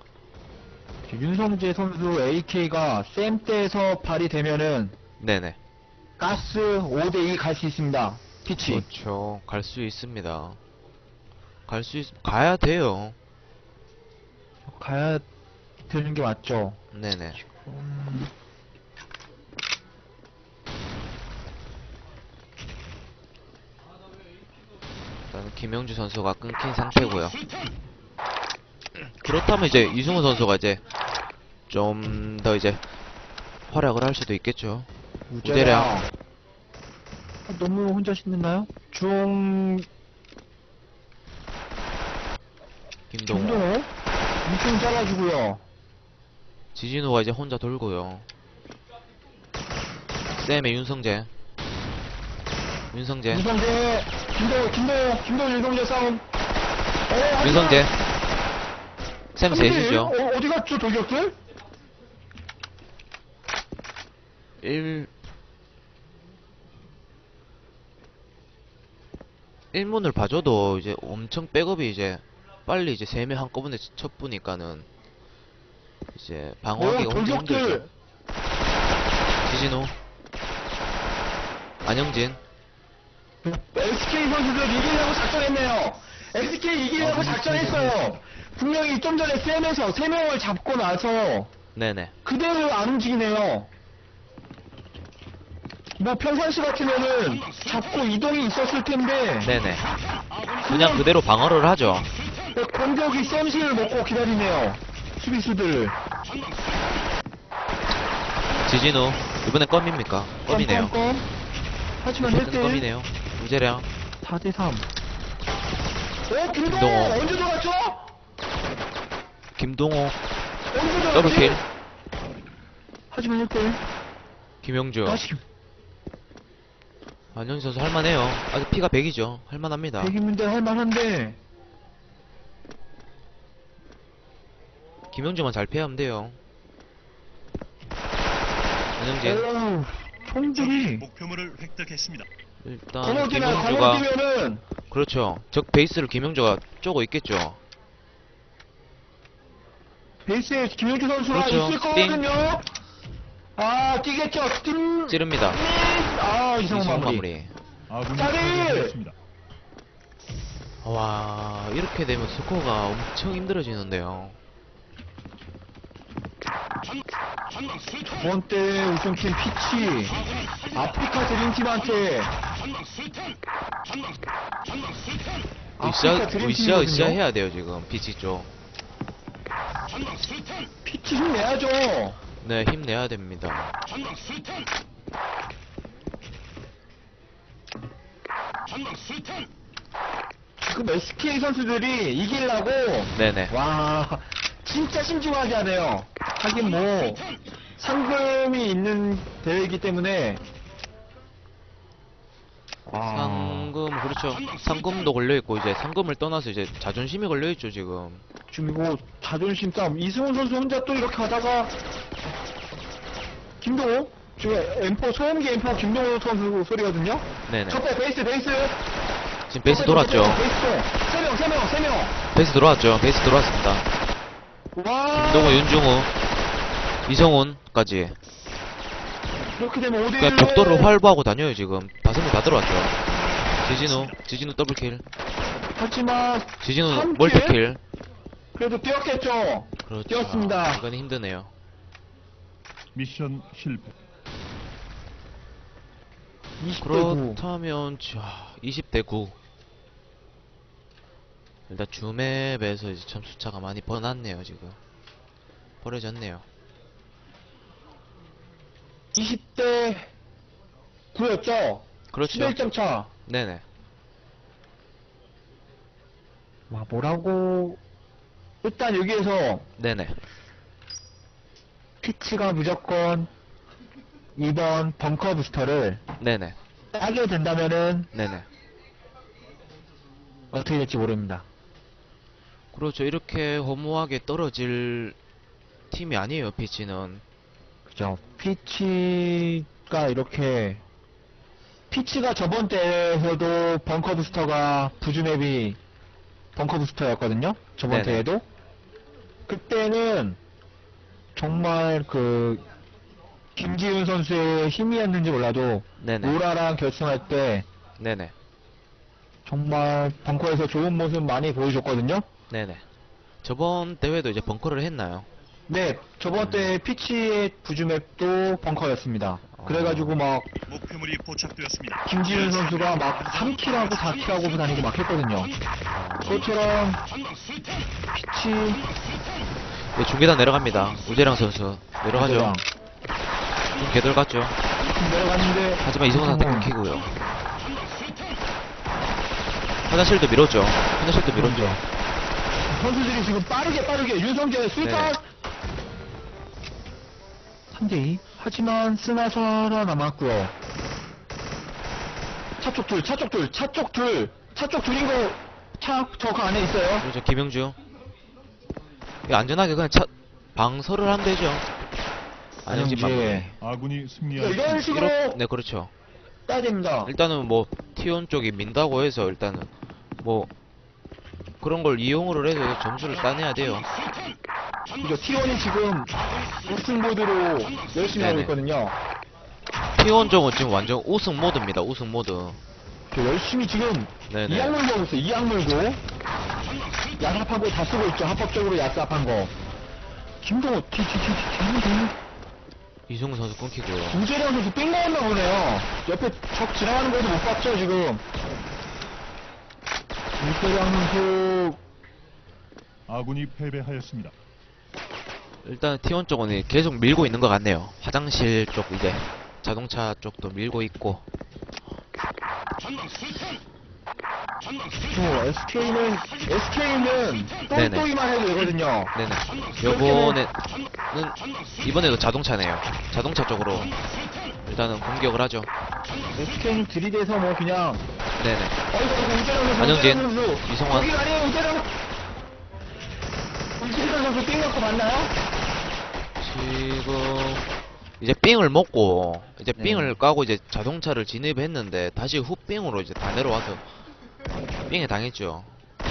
윤성재 선수 AK가 쌤때에서 발휘되면은 네네. 가스 5대2 갈 수 있습니다. 피치. 그렇죠. 갈 수 있습니다. 가야 돼요. 가야 되는 게 맞죠. 네네. 일단 김영주 선수가 끊긴 상태고요. 그렇다면 이제 이승우 선수가 이제 좀 더 이제 활약을 할 수도 있겠죠. 우재량. 너무 혼자 씻는나요? 김동호. 김동호? 엄청 잘라주고요. 지진우가 이제 혼자 돌고요. 쌤의 윤성재. 윤성재, 김동호, 윤성재 싸움. 윤성재. 쌤 셋이죠. 어디 갔죠, 돌격들? 1문을 봐줘도 이제 엄청 백업이 이제 빨리 이제 3명 한꺼번에 쳤보니까는 이제 방어하기가 엄청 힘들죠. 돌격들! 지진우 안영진 SK 선수들 이기려고 작전했네요. SK 이기려고 작전했어요. 분명히 좀 전에 쌤에서 3명을 잡고 나서 네네. 그대로 안 움직이네요. 뭐 평상시 같으면은 잡고 이동이 있었을 텐데 네네. 그냥 그대로 방어를 하죠. 공격이 쌤실을 먹고 기다리네요. 수비수들. 지진우 이번엔 껌입니까? 껌이네요. 껌. 하지만 어쨌든 1대1 껌이네요. 우재량 4대3. 김동호 김동호. 언제 들어갔죠? 김동호 언제 들어갔지? 더블킬 하지만 1대1 김용주 다시 안현희 선수 할만해요. 아직 피가 100이죠. 할만합니다. 100인데 할만한데 김용주만 잘 피하면 돼요. 안영진 어우, 적이 총들이 목표물을 획득했습니다. 일단 건너뛰면 김용주가 건너뛰면은 그렇죠. 적 베이스를 김용주가 쪼고 있겠죠. 베이스에 김용주 선수가 그렇죠. 있을 띵. 거거든요. 아 뛰겠죠. 팀. 찌릅니다. 아 이성훈 이승훈 마무리. 아군이 짜리! 패배하였습니다. 와 이렇게 되면 스코어가 엄청 힘들어지는데요. 저번 때 우승팀 피치 아프리카 드림팀한테 으쌰 해야 돼요 지금 피치 쪽. 피치 힘내야죠. 네 힘내야 됩니다. 지금 SK 선수들이 이기려고 네네. 와 진짜 신중하게 하네요. 하긴 뭐 상금이 있는 대회이기 때문에 상금 그렇죠. 상금도 걸려있고 이제 상금을 떠나서 이제 자존심이 걸려있죠 지금. 지금 이거 자존심 싸움. 이승훈 선수 혼자 또 이렇게 하다가 김동호 지금 M4 소음기 M4 김동호 선수 소리거든요. 네네. 첫째 베이스 지금 베이스 돌았죠. 베이스 3명 베이스 돌아왔죠. 베이스 돌아왔습니다. 와 김동호, 윤중우, 이성훈까지. 이렇게 되면 5대1 그냥 복도를 활보하고 다녀요 지금. 5명 다 들어왔죠. 지진우 더블킬. 하지만 지진우 한 멀티킬. 그래도 뛰었겠죠. 그렇죠. 뛰었습니다. 이건 힘드네요. 미션 실패. 20대 9. 그렇다면 20대 9. 일단 주맵에서 이제 점수차가 많이 벌어났네요 지금. 벌어졌네요. 20대 9였죠? 그렇죠. 11점 차. 네네. 와, 뭐라고. 일단 여기에서 네네. 피치가 무조건 2번 벙커 부스터를 네네. 따게 된다면은 네네. 어떻게 될지 모릅니다. 그렇죠. 이렇게 허무하게 떨어질 팀이 아니에요 피치는. 그죠. 피치가 이렇게 피치가 저번 때에서도 벙커 부스터가 부주맵이 벙커 부스터였거든요. 저번 네네. 때에도. 그때는 정말 그 김기훈 선수의 힘이었는지 몰라도 네네. 로라랑 결승할 때 네네. 정말 벙커에서 좋은 모습 많이 보여줬거든요. 네네. 저번 대회도 이제 벙커를 했나요? 네, 저번 때 피치의 부주맵도 벙커였습니다. 그래가지고 막 목표물이 포착되었습니다. 김지윤 선수가 막 3킬하고 4킬하고 다니고 막 했거든요. 그것처럼 피치 네, 중계단 내려갑니다. 우재랑 선수 내려가죠. 우재랑 좀 개돌 같죠. 내려갔는데 하지만 이승훈한테 끊기고요. 화장실도 밀었죠. 화장실도 밀었죠. 선수들이 지금 빠르게 윤성재 술탄 네. 3대2 하지만 쓰나 살아남았고요. 차 쪽 둘인 거 저 그 안에 있어요. 그렇죠. 김영주. 이거 안전하게 그냥 방설을 하면 되죠. 안영진 마무리. 아군이 이런 승리하였습니다. 식으로 네, 그렇죠. 따야 됩니다. 일단은 뭐 T1 쪽이 민다고 해서 일단은 뭐 그런 걸 이용을 해서 점수를 따내야 돼요. 그죠. T1이 지금 우승 모드로 열심히 하고 네네. 있거든요. T1 쪽은 지금 완전 우승 모드입니다. 우승 모드. 저 열심히 지금 네네. 이악 물고 하고 있어요. 이악 물고. 야삽한 거 다 쓰고 있죠. 합법적으로 야삽한 거. 김동호, 뒤. 이승우 선수 끊기고요. 우재령 선수 삥 나왔나 보네요. 옆에 적 지나가는 거도 못 봤죠, 지금. 우재령 선수, 아군이 패배하였습니다. 일단 T1 쪽은 계속 밀고 있는 것 같네요. 화장실 쪽 이제 자동차 쪽도 밀고 있고. SK는 네네. 똘똘이만 해도 되거든요. 네네. 이번에도 자동차네요. 자동차 쪽으로 일단은 공격을 하죠. SK는 들이대서 뭐 그냥. 네네. 우재령 선수. 안영진, 우재령 선수. 이성환. 거기 아니에요, 우재령 선수 삥 갖고 맞나요? 지금 이제 삥을 먹고 이제 네. 삥을 까고 이제 자동차를 진입했는데 다시 후삥으로 이제 다 내려와서 삥에 당했죠.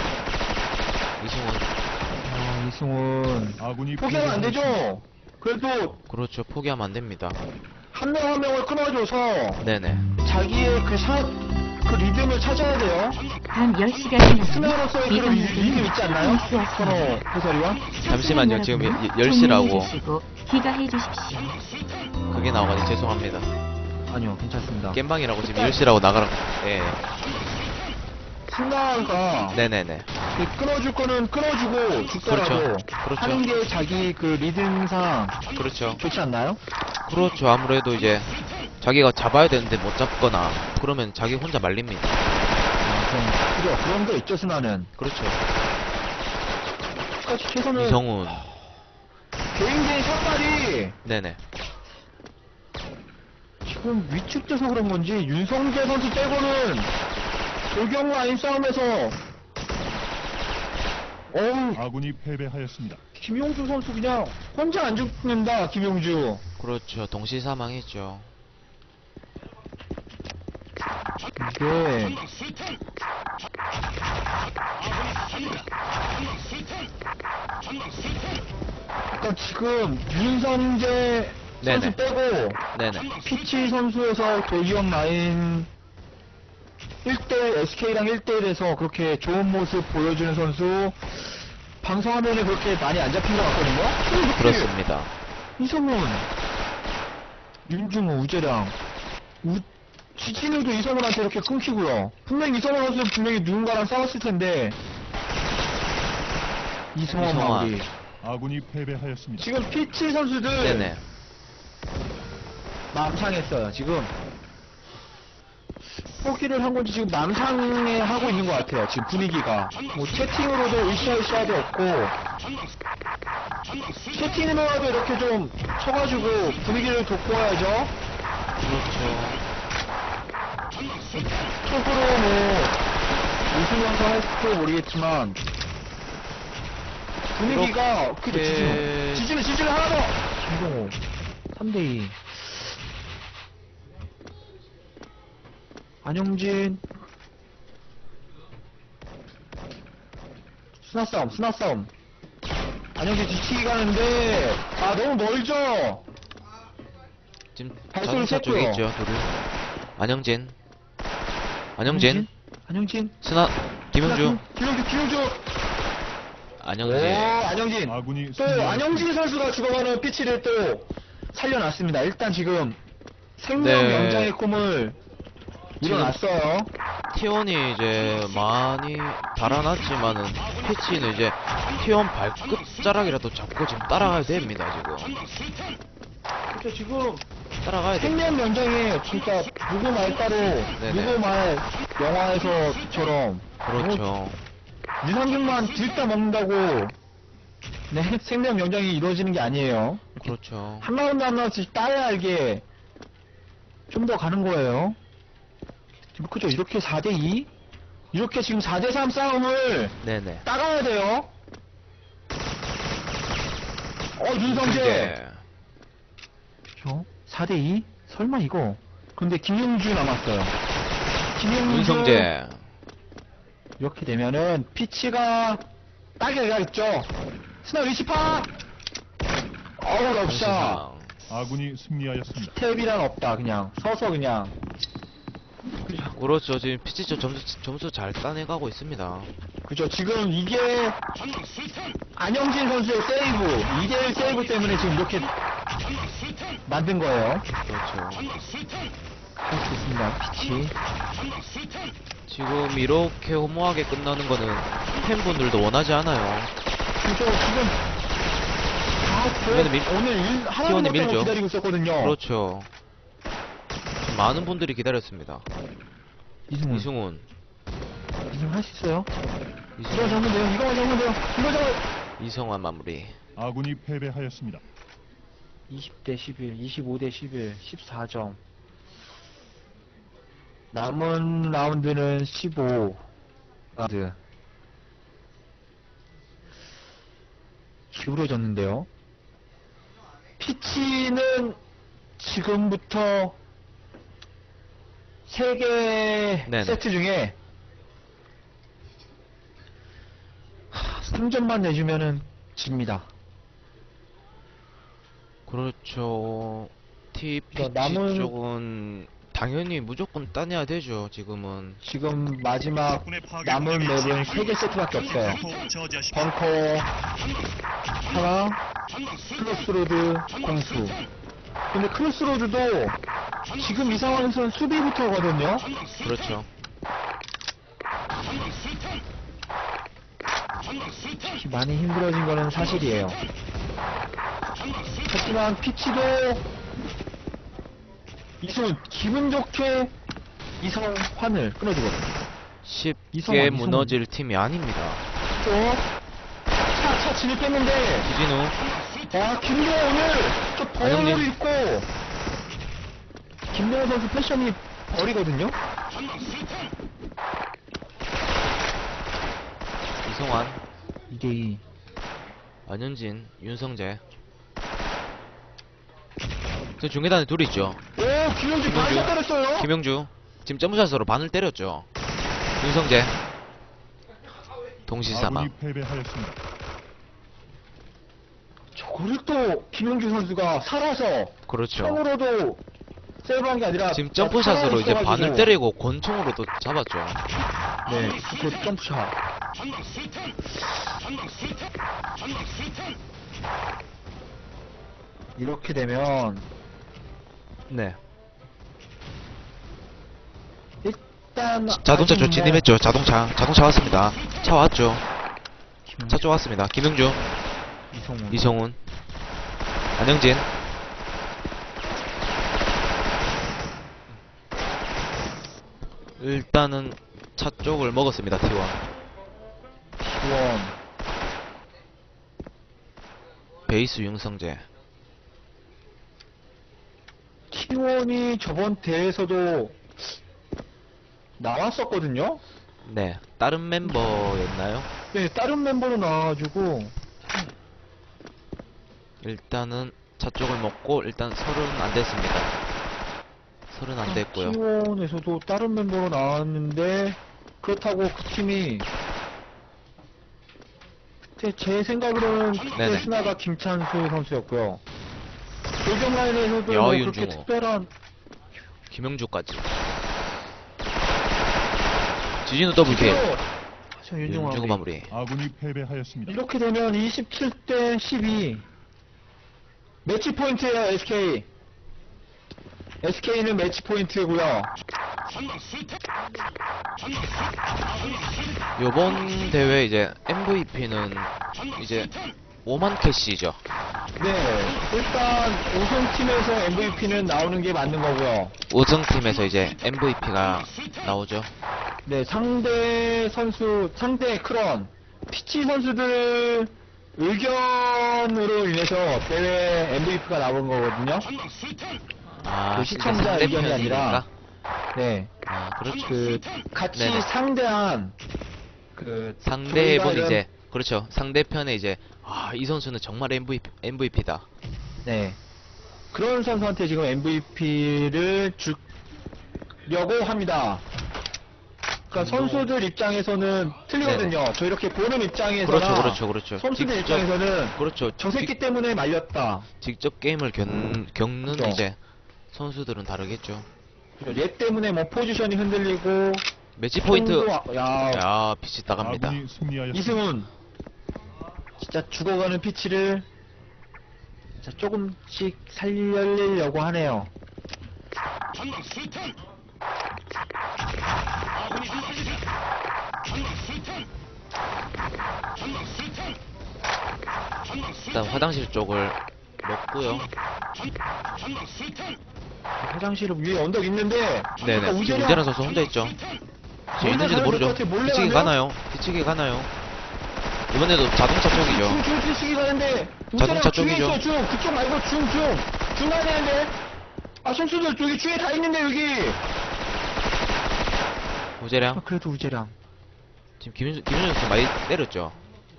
이승훈. 이승훈. 아군이 포기하면 안 패배하였습니다. 되죠? 그래도 그렇죠. 포기하면 안 됩니다. 한 명 한 명을 끊어줘서 네네. 자기의 그 리듬을 찾아야 돼요. 밤 10시가 스나로서의 그런 리듬 있지 않나요? 서로 해설이와? 잠시만요. 지금 10시라고 귀가해 주십시오. 그게 나와가지고 죄송합니다. 아니요, 괜찮습니다. 겜방이라고 지금 10시라고 나가라. 예. 스나가 네네네. 끊어줄 거는 끊어주고 죽더라도 그렇죠. 하는 게 자기 그 리듬상 그렇죠. 좋지 않나요? 그렇죠. 아무래도 이제 자기가 잡아야 되는데 못 잡거나 그러면 자기 혼자 말립니다. 그런 거 있죠, 스나는. 그렇죠. 끝까지 최선을. 이성훈. 개인적인 샷발이 네네. 지금 위축돼서 그런 건지 윤성재 선수 빼고는 돌격 라인 싸움에서 아군이 패배하였습니다. 김용주 선수 그냥 혼자 안 죽는다. 김용주 그렇죠. 동시 사망했죠. 이게 그러니까 지금 윤성재 선수 네네. 빼고 네네. 피치 선수에서 돌격 라인 1대1 SK랑 1대1에서 그렇게 좋은 모습 보여주는 선수 방송화면에 그렇게 많이 안 잡힌 것 같거든요? 그렇습니다. 이성훈, 윤중호, 우재랑, 지진우도 이성훈한테 이렇게 끊기고요. 분명히 이성훈 선수는 분명히 누군가랑 싸웠을 텐데 이성훈 이성환. 마무리. 아군이 패배하였습니다. 지금 피치 선수들 네네. 남상했어요. 지금 포기를 한 건지 지금 남상에 하고 있는 것 같아요. 지금 분위기가 뭐 채팅으로도 으쌰으쌰도 없고 채팅으로라도 이렇게 좀 쳐가지고 분위기를 돋궈야죠. 그렇죠. 속으로 뭐 우승연사 했을지 모르겠지만 분위기가 이렇게- 지진을 하나 더. 김동호 3대2 안영진 스나 싸움 안영진 뒤치기 가는데 너무 멀죠. 지금 발소리 자동차 쪽에 셌고요. 있죠. 둘이. 안영진. 안영진 스나. 김영주. 김영주 안영진. 안영진 아군이 또 승리하였습니다. 안영진 선수가 죽어가는 피치를 또 살려놨습니다. 일단 지금 생명 네. 연장의 꿈을 일어났어요. T1이 이제 많이 달아났지만은 피치는 이제 T1 발끝자락이라도 잡고 지금 따라가야 됩니다. 지금 그렇죠. 지금 따라가야 돼. 생명 연장에 진짜 누구 말 따로 네네. 누구 말 영화에서처럼 그렇죠. 유산균만 들다 먹는다고 네 생명 연장이 이루어지는 게 아니에요. 그렇죠. 한 라운드 한 라운드씩 따야 알게 좀 더 가는 거예요. 지금 그죠? 이렇게 4대2 이렇게 지금 4대3 싸움을 네네. 따가야 돼요. 윤성재. 그죠? 4대2? 설마 이거. 근데 김용주 남았어요. 김용주. 윤성재. 이렇게 되면은 피치가 따게가겠죠. 스나 위치파. 럽샷. 정신상. 아군이 승리하였습니다. 스텝이란 없다. 그냥 서서 그냥 그렇죠. 지금 피치죠 점수 잘 따내가고 있습니다. 그죠. 지금 이게 안영진 선수의 세이브, 2대1 세이브 때문에 지금 이렇게 만든 거예요. 그렇죠. 할 수 있습니다. 피치. 지금 이렇게 허무하게 끝나는 거는 팬분들도 원하지 않아요. 그죠. 지금 이거는 밀- 오늘 하나만 T1이 더 밀죠. 기다리고 있었거든요. 그렇죠. 지금 많은 분들이 기다렸습니다. 이승훈. 이승훈. 이승훈 할 수 있어요. 이거 이승훈. 잡으면 돼요. 이거만 잡으면 돼요. 이거 잡으면. 이성환 마무리. 아군이 패배하였습니다. 20대 11, 25대 11, 14점. 남은 라운드는 15 라운드. 기울어졌는데요. 피치는 지금부터 3개 네네. 세트 중에 3점만 내주면은 집니다. 그렇죠. TPG 남은- 쪽은 당연히 무조건 따내야 되죠. 지금은. 지금 마지막 적군의 파괴 남은 공격에 맵은 진입을 3개 세트밖에 없어요. 결코 저지하십시오. 벙커 하나, 크로스로드 공수. 근데 크로스로드도 지금 이 상황에서는 수비부터거든요. 그렇죠. 특히 많이 힘들어진 거는 사실이에요. 하지만 피치도 이승훈 기분 좋게 이성환을 끊어주거든요. 쉽게 이성환. 무너질 팀이 아닙니다. 또 차 진입했는데 기진우. 김동호 오늘 저 버릇을 안녕님. 입고 김동호 선수 패션이 버리거든요. 이성환. 2대2 안현진. 윤성재. 저 중계단에 둘 있죠. 오 김영주 많이 김영주. 때렸어요. 김영주. 지금 점프샷으로 반을 때렸죠. 윤성재. 동시 사망. 아군이 패배하였습니다. 저거를 또 김영주 선수가 살아서 그렇죠. 처음으로도 세이브한 게 아니라 지금 점프샷으로 이제 살아있어가지고. 반을 때리고 권총으로도 잡았죠. 네, 그 점프샷. 이렇게 되면 네. 일단 자동차 아직 쪽 진입했죠. 자동차 왔습니다. 차 왔죠. 김- 차 쪽 왔습니다. 김영주. 이성훈. 이성훈. 안영진. 일단은 차 쪽을 먹었습니다. T1. 지원. 베이스 윤성재. T1이 저번 대회에서도 나왔었거든요. 네. 다른 멤버였나요? 네, 다른 멤버로 나와가지고 일단은 차 쪽을 먹고 일단 설은 안 됐습니다. 설은 안 됐고요. T1에서도 다른 멤버로 나왔는데 그렇다고 그 팀이 그때 제 생각으로는 그때 네네. 스나가 김찬수 선수였고요. 골경 라인에서도 야, 뭐 그렇게 윤중호. 특별한 김영주까지. 지진우 더블킬. 저 윤중호 마무리. 아군이 패배하였습니다. 이렇게 되면 27대 12 매치 포인트예요. SK. SK는 매치 포인트고요. 요번 대회 이제 MVP는 이제 5만 캐시죠. 네, 일단 우승팀에서 MVP는 나오는 게 맞는 거고요. 우승팀에서 이제 MVP가 나오죠. 네, 상대 선수, 상대 크런, 피치 선수들 의견으로 인해서 대회 MVP가 나온 거거든요. 아, 그 시청자 이제 의견이 아니라, 상대편이니까? 네, 아, 그렇죠. 그 같이 네네. 상대한 그 상대해본 저희가 이제 그렇죠. 상대편에 이제 이 선수는 정말 MVP다. 네, 그런 선수한테 지금 MVP를 주려고 합니다. 그러니까 선수들 입장에서는 틀리거든요. 저 이렇게 보는 입장에서나 그렇죠. 선수들 직접- 입장에서는 그렇죠. 저 새끼 때문에 말렸다. 직접 게임을 겪는 그죠. 이제 선수들은 다르겠죠. 얘 때문에 뭐 포지션이 흔들리고 매치 포인트. 야, 야, 빛이 따갑니다. 아군이 승리하였습니다. 이승훈 진짜 죽어가는 피치를 진짜 조금씩 살리려고 하네요. 일단 화장실 쪽을 먹고요. 화장실 위에 언덕 있는데 네네. 지금 우재랑 우재란 선수 혼자 있죠. 지금 있는지도 모르죠. 뒤치기 가나요? 뒤치기 가나요? 이번에도 자동차 쪽이죠. 중 뒤치기 가는데 자동차 우재랑 중에 쪽이죠. 있어요, 중 그쪽 말고 중 가야 되는데 아 선수들 여기 중에 다 있는데 여기 우재량. 그래도 우재랑 지금 김윤수 선수 많이 때렸죠.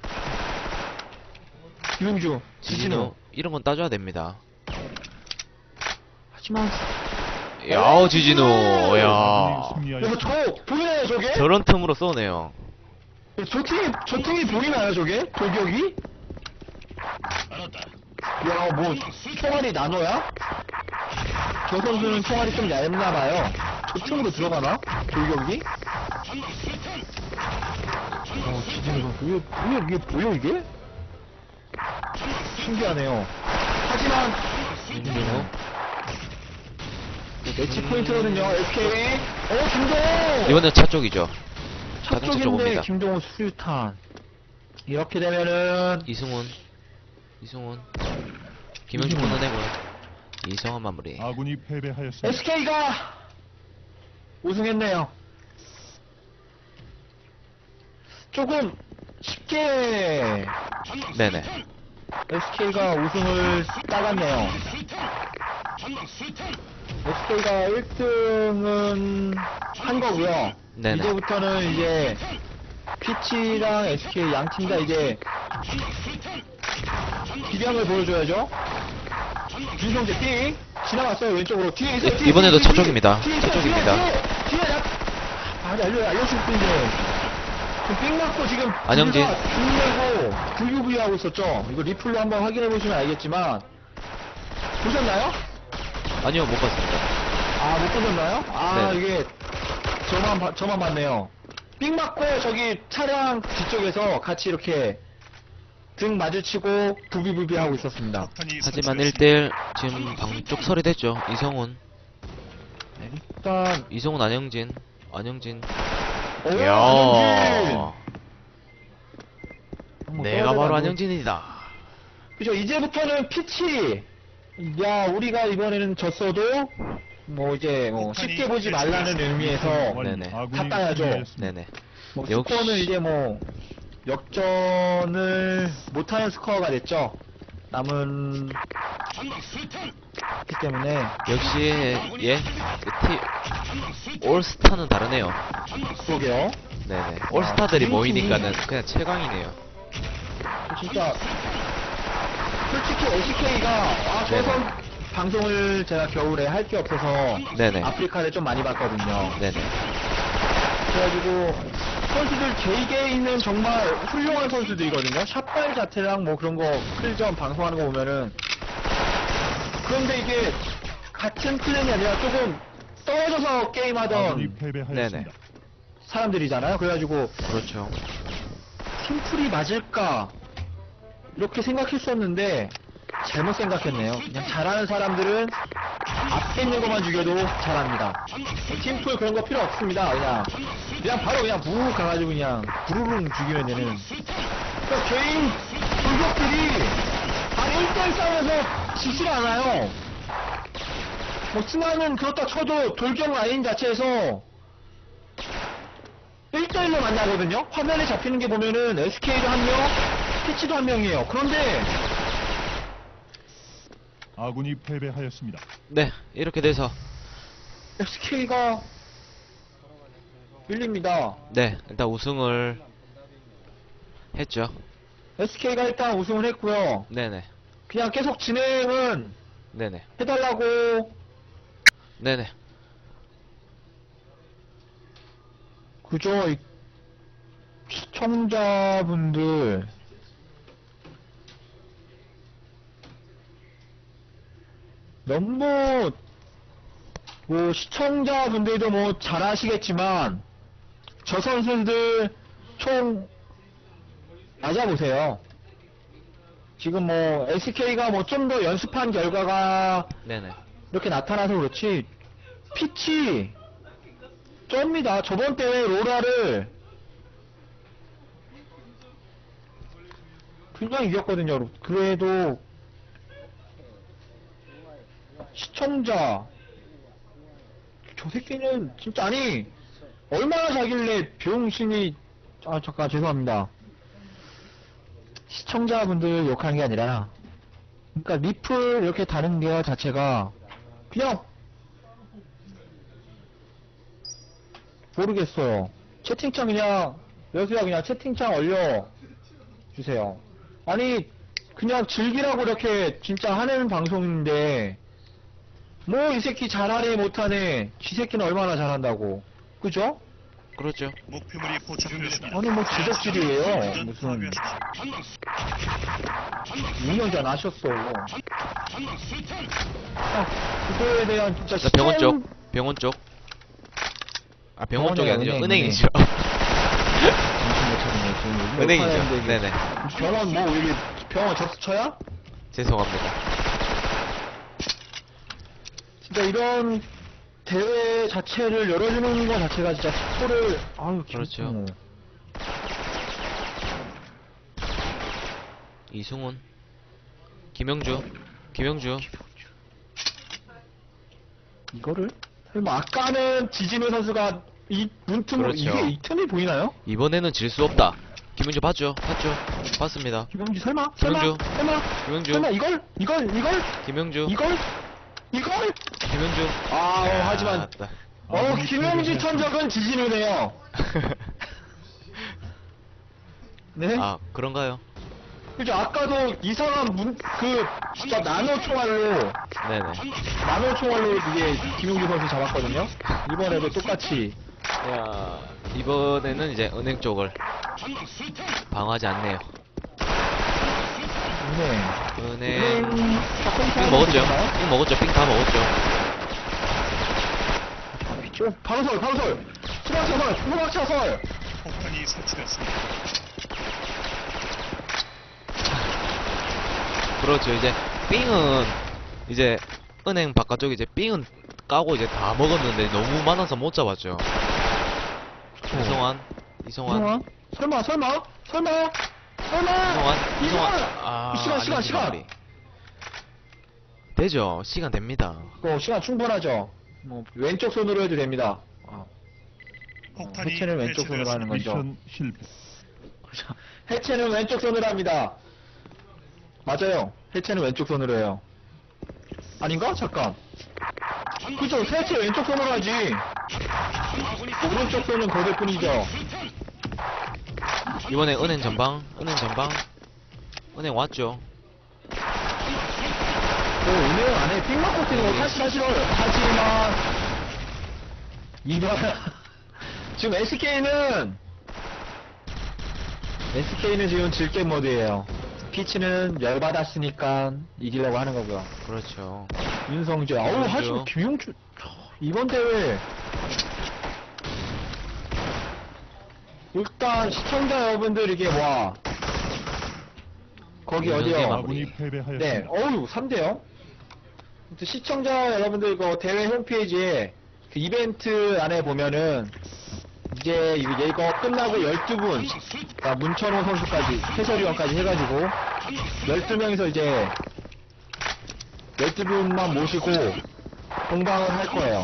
유영주 지진우. 이런 건 따줘야 됩니다. 하지만 야, 지진우. 아군이 야. 승리하였습니다. 저 보이나요 저게? 저런 틈으로 쏘네요. 저 팀이 보이나요 저게? 돌격이? 야 뭐 총알이 나노야? 저 선수는 총알이 좀 얇나봐요. 저 틈으로 들어가나? 돌격이? 지진우 선수 이게 보여 이게? 신기하네요. 하지만 김진우. 매치 포인트거든요. SK 김동호 이번엔 차 쪽이죠. 첫 자동차 쪽인데 쪽입니다. 김동호 수류탄 이렇게 되면은 이승훈. 김영주 끊어내고요. 이성원 마무리. 아군이 패배하였습니다. SK가 우승했네요. 조금 쉽게 네네. SK가 우승을 따갔네요. SK가 1등은 한 거고요. 네네. 이제부터는 이제 피치랑 SK 양 팀 다 이제 기량을 보여줘야죠. 윤성재 띵 지나갔어요 왼쪽으로 뒤에 있어요. 뒤에, 이번에도 뒤에, 차 뒤에, 쪽입니다. 뒤에 차 있어요, 쪽입니다. 뒤에 알려줄 뿐인데 지금 삥 맞고 지금 안영진. 죽내고 부유부유 하고 있었죠. 이거 리플로 한번 확인해 보시면 알겠지만 보셨나요? 아니요, 못 봤습니다. 아 못 보셨나요? 아 네. 이게 저만 봤네요. 삥 맞고 저기 차량 뒤쪽에서 같이 이렇게 등 마주치고 부비부비 하고 있었습니다. 폭탄이 하지만 설치되었습니다. 1대1 지금 방쪽 처리됐죠. 이성훈. 일단 이성훈 안영진. 안영진. 오, 이야. 안영진! 한번 내가 써야 바로 되나? 안영진이다. 그죠 이제부터는 피치 야 우리가 이번에는 졌어도 뭐 이제 뭐 쉽게 보지 말라는 의미에서 네네. 아군이 닦아야죠. 승리하였습니다. 네네. 뭐 역시. 스코어는 이제 뭐 역전을 못하는 스코어가 됐죠. 남은 기 때문에 역시 예. 올스타는 다르네요. 그러게요. 네네. 올스타들이 팀 모이니까는 그냥 최강이네요. 진짜 솔직히 LCK가 네네. 저선 방송을 제가 겨울에 할 게 없어서 네네. 아프리카를 좀 많이 봤거든요. 네네. 그래가지고 선수들 개개에 있는 정말 훌륭한 선수들이거든요. 샷발 자체랑 뭐 그런 거 클전 방송하는 거 보면은 그런데 이게 같은 플랜이 아니라 조금 떨어져서 게임하던 아군이 패배하였습니다. 네네. 사람들이잖아요. 그래가지고 그렇죠. 팀플이 맞을까 이렇게 생각했었는데 잘못 생각했네요. 그냥 잘하는 사람들은 앞에 있는 것만 죽여도 잘합니다. 팀플 그런 거 필요 없습니다. 그냥 바로 그냥 무 가가지고 그냥 부르릉 죽이면 되는. 그러니까 개인 돌격들이 아니 1대1 싸움에서 지질 않아요. 뭐 스나는 그렇다 쳐도 돌격 라인 자체에서 1대1로 만나거든요. 화면에 잡히는 게 보면은 SK도 한 명, 피치도 한 명이에요. 그런데 아군이 패배하였습니다. 네. 이렇게 돼서 SK가 밀립니다. 네. 일단 우승을 했죠. SK가 일단 우승을 했고요. 네네. 그냥 계속 진행은 네네. 해달라고 네네. 그죠. 이 시청자분들 너무 뭐 시청자분들도 뭐 잘 아시겠지만 저 선수들 총 맞아보세요. 지금 뭐 SK가 뭐 좀 더 연습한 결과가 네네. 이렇게 나타나서 그렇지 피치 쩝니다. 저번 대회 로라를 그냥 이겼거든요. 여러분. 그래도 시청자 저 새끼는 진짜 아니 얼마나 자길래 병신이 아 잠깐 죄송합니다. 시청자분들 욕하는 게 아니라 그러니까 리플 이렇게 다는 게 자체가 그냥 모르겠어요. 채팅창 그냥 여수야 그냥 채팅창 올려주세요. 아니 그냥 즐기라고 이렇게 진짜 하는 방송인데 뭐 이 새끼 잘하네 못하네 지 새끼는 얼마나 잘한다고 그죠? 그렇죠. 목표물이 포착되었습니다. 아니 뭐 지적질이에요. 안전 무슨 파괴하십시오. 6년 전 하셨어. 그거에 대한 진짜 자, 병원 시청- 쪽. 병원 쪽. 아, 병원 쪽이 병원이에요, 아니죠. 은행, 은행이죠. 정신 못 차리네, 지금. 은행이죠. 네네. 병원 뭐 여기 병원 접수처야? 죄송합니다. 진짜 이런 대회 자체를 열어주는 거 자체가 진짜 스포를 아유 그렇죠. 기분- 이승훈. 김영주. 김영주. 이거를 설마 아까는 지진우 선수가 이 문틈으로 그렇죠. 이게 이 틈이 보이나요? 이번에는 질 수 없다. 김영주 봤죠? 봤죠? 봤습니다. 김영주 설마 김영주. 설마 김영주. 설마 이걸 김영주. 이걸 김영주. 하지만 아따. 김영주 천적은 지진우네요. 네? 아, 그런가요? 그죠? 아까도 이상한 진짜 나노 총알로 네네. 이게 김용주 선수 잡았거든요. 이번에도 똑같이. 야, 이번에는 이제 은행 쪽을 방어하지 않네요. 네. 은행. 핑 삥 먹었죠? 삥 먹었죠? 삥 다 먹었죠? 방설. 후방차설. 폭탄이 설치되었습니다. 그렇죠. 이제 삥은 이제 은행 바깥쪽 이제 삥은 까고 이제 다 먹었는데 너무 많아서 못 잡았죠. 이성환. 설마? 이성환. 아, 시간. 아니지, 마무리. 되죠. 시간 됩니다. 시간 충분하죠. 뭐 왼쪽 손으로 해도 됩니다. 폭탄이 해체는 왼쪽 손으로 하는 거죠. 미션 실패. 해체는 왼쪽 손으로 합니다. 맞아요. 해체는 왼쪽 손으로 해요. 아닌가? 잠깐. 그죠? 해체 왼쪽 손으로 하지. 오른쪽 손은 거들 뿐이죠. 이번에 은행 전방. 은행 왔죠. 은행 안에 핑 맞고 뛰는 거 사실 하지만 이번 지금 SK는 지금 질게 모드예요. 피치는 열받았으니까 이기려고 하는 거고요. 그렇죠. 윤성재, 김용주. 하지만 김용주 이번 대회 일단 시청자 여러분들 이게 와 거기 윤성재 어디요? 마무리. 아군이 패배하였습니다. 네, 3대요. 시청자 여러분들 그 대회 홈페이지에 그 이벤트 안에 보면은 이제 이거 끝나고 12분, 그러니까 문천호 선수까지, 해설위원까지 해가지고 12명이서 이제 12분만 모시고 공방을 할 거예요.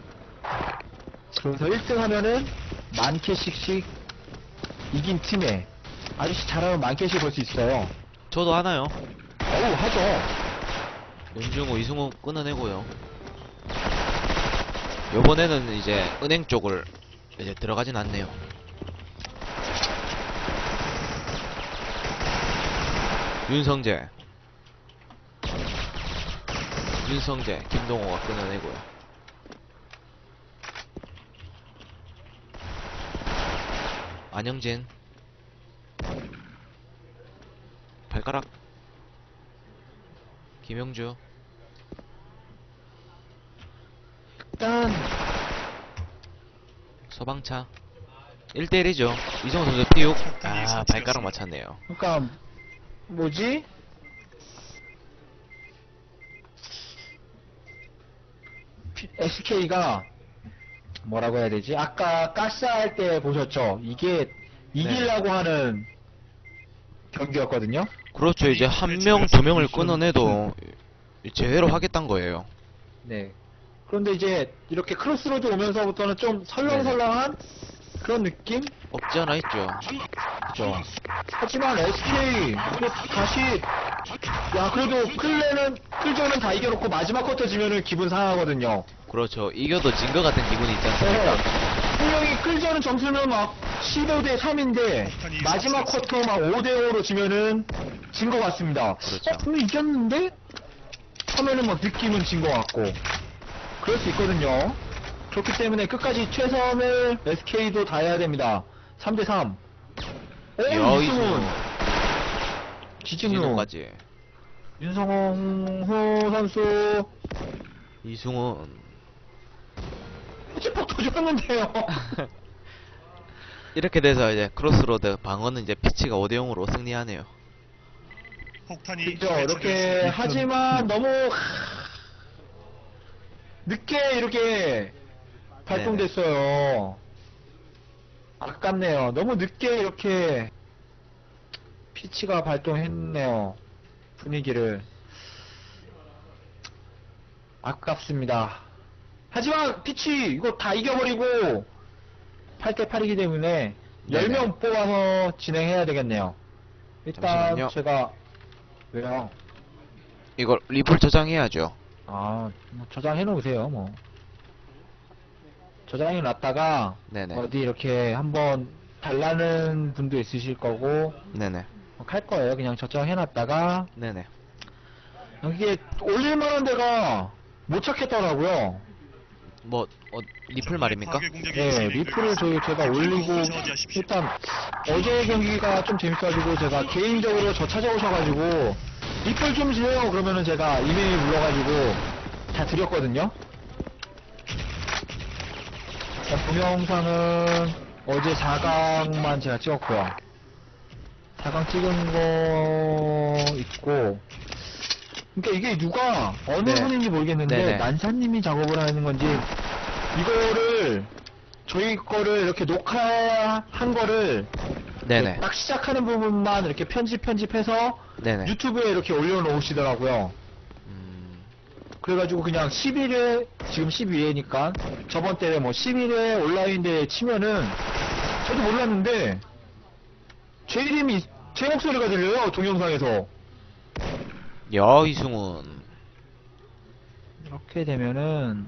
그래서 1등 하면은 10,000캐시씩 이긴 팀에 아저씨 잘하면 10,000캐시 벌 수 있어요. 저도 하나요. 하죠. 윤중호, 이승우 끊어내고요. 요번에는 이제 은행 쪽을 이제 들어가진 않네요. 윤성재, 김동호가 끊어내고요. 안영진, 발가락, 김영주. 일단 소방차 1대1이죠. 이정우 선수 피육. 아, 발가락 맞췄네요. 그러니까 뭐지? SK가 뭐라고 해야 되지? 아까 가스할 때 보셨죠? 이게 이기려고 하는 경기였거든요. 그렇죠. 이제 한 명, 두 명을 끊어내도 제외로 하겠다는 거예요. 네. 그런데 이제 이렇게 크로스로드 오면서부터는 좀 설렁설렁한 그런 느낌? 없지 않아 있죠. 그죠. 하지만 SK 이게 다시 그래도 클전은 다 이겨놓고 마지막 쿼터 지면은 기분 상하거든요. 그렇죠. 이겨도 진 것 같은 기분이 있지 않습니까? 분명히 클전은 점수는 막 15대 3인데 마지막 쿼터 막 5대 5로 지면은 진 것 같습니다. 그렇죠. 분명 이겼는데 하면은 막 느낌은 진 것 같고 그럴 수 있거든요. 그렇기 때문에 끝까지 최선을 SK도 다해야 됩니다. 3대 3. 오, 이승훈. 지진우. 진우까지. 윤성호 선수. 이승훈. 찌폭 도줬는데요. 이렇게 돼서 이제 크로스로드 방어는 이제 피치가 5대 0으로 승리하네요. 폭탄이 그죠. 이렇게 하지만 너무 늦게 이렇게 발동됐어요. 아깝네요. 너무 늦게 이렇게 피치가 발동했네요. 분위기를. 아깝습니다. 하지만 피치 이거 다 이겨버리고 8대 8이기 때문에 네네. 10명 뽑아서 진행해야 되겠네요. 일단 잠시만요. 제가 왜요? 이걸 리플 저장해야죠. 뭐 저장해 놓으세요. 뭐 저장해 놨다가 네네. 어디 이렇게 한번 달라는 분도 있으실 거고 네네. 할 거예요. 그냥 저장해 놨다가 네네. 이게 올릴 만한 데가 못 찾겠더라고요. 뭐 리플 말입니까? 네, 리플을 제가 올리고 일단 어제 경기가 좀 재밌어가지고 제가 개인적으로 저 찾아오셔가지고 리플 좀 주세요 그러면은 제가 이메일 불러가지고 다 드렸거든요. 동영상은 어제 4강만 제가 찍었고요. 4강 찍은 거 있고 그러니까 이게 누가 어느 네. 분인지 모르겠는데 네네. 난사님이 작업을 하는 건지 이거를 저희 거를 이렇게 녹화한 거를 네네. 딱 시작하는 부분만 이렇게 편집해서 네네. 유튜브에 이렇게 올려놓으시더라고요. 그래가지고 그냥 10일에 지금 12회니까 저번 때에 뭐 10일에 온라인대에 치면은 저도 몰랐는데 제 이름이 제 목소리가 들려요 동영상에서. 야, 이승훈. 이렇게 되면은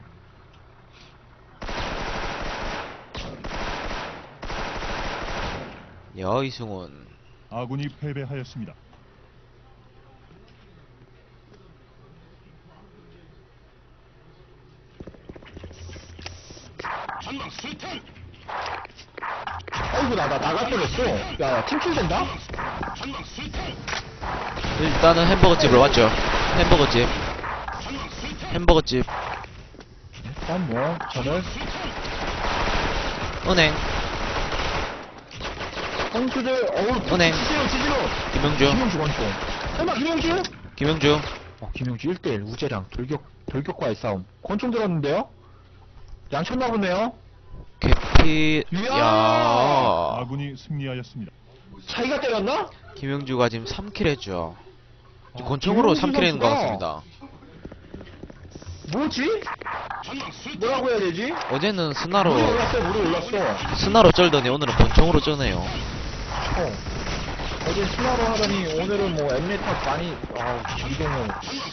야, 이승훈. 아군이 패배하였습니다. 아이고 나갈 뻔했어. 야 팀킬 된다? 일단은 햄버거집으로 왔죠. 햄버거집. 햄버거집. 일단 뭐 저는 은행. 선수들 은행. 지지로 김영주. 김영주 권총. 설마 김영주? 김영주. 김영주 1대1 우재랑 돌격과의 싸움. 권총 들었는데요? 양쳤나 보네요. 개피. 이야. 야. 아군이 승리하였습니다. 자기가 때렸나? 김영주가 지금 3킬 했죠. 권총으로 김영주 3킬 했는 것 선수가 같습니다. 뭐지? 뭐라고 해야 되지? 어제는 물이 스나로 올랐어. 스나로 쩔더니 오늘은 권총으로 쩌네요. 어제 스나로 하더니 오늘은 뭐 엠레탑 많이 이동호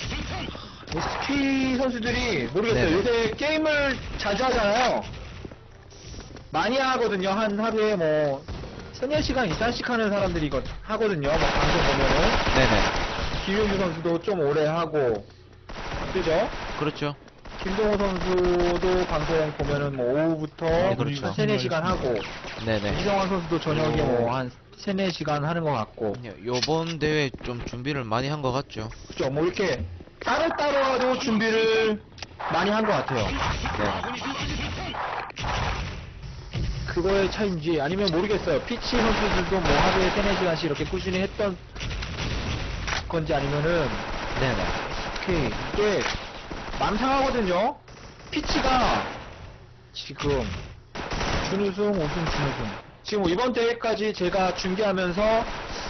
SK 선수들이 모르겠어요. 네네. 요새 게임을 자주 하잖아요. 많이 하거든요. 한 하루에 뭐 3-4시간 이상씩 하는 사람들이 이거 하거든요. 뭐 방송 보면은 네네. 김용주 선수도 좀 오래 하고 그죠? 그렇죠. 김동호 선수도 방송 보면은 뭐 오후부터 네, 그렇죠. 한 3-4시간 하고 네네. 이정환 선수도 저녁에 뭐 한 3-4시간 하는 것 같고 요번 대회 좀 준비를 많이 한 것 같죠. 그죠? 뭐 이렇게 따로따로라도 준비를 많이 한 것 같아요. 네. 그거의 차이인지 아니면 모르겠어요. 피치 선수들도 뭐 하루에 3-4시간씩 이렇게 꾸준히 했던 건지 아니면은 네네. 오케이 이게 망상하거든요. 피치가 지금 준우승, 우승, 준우승. 지금 이번 대회까지 제가 중계하면서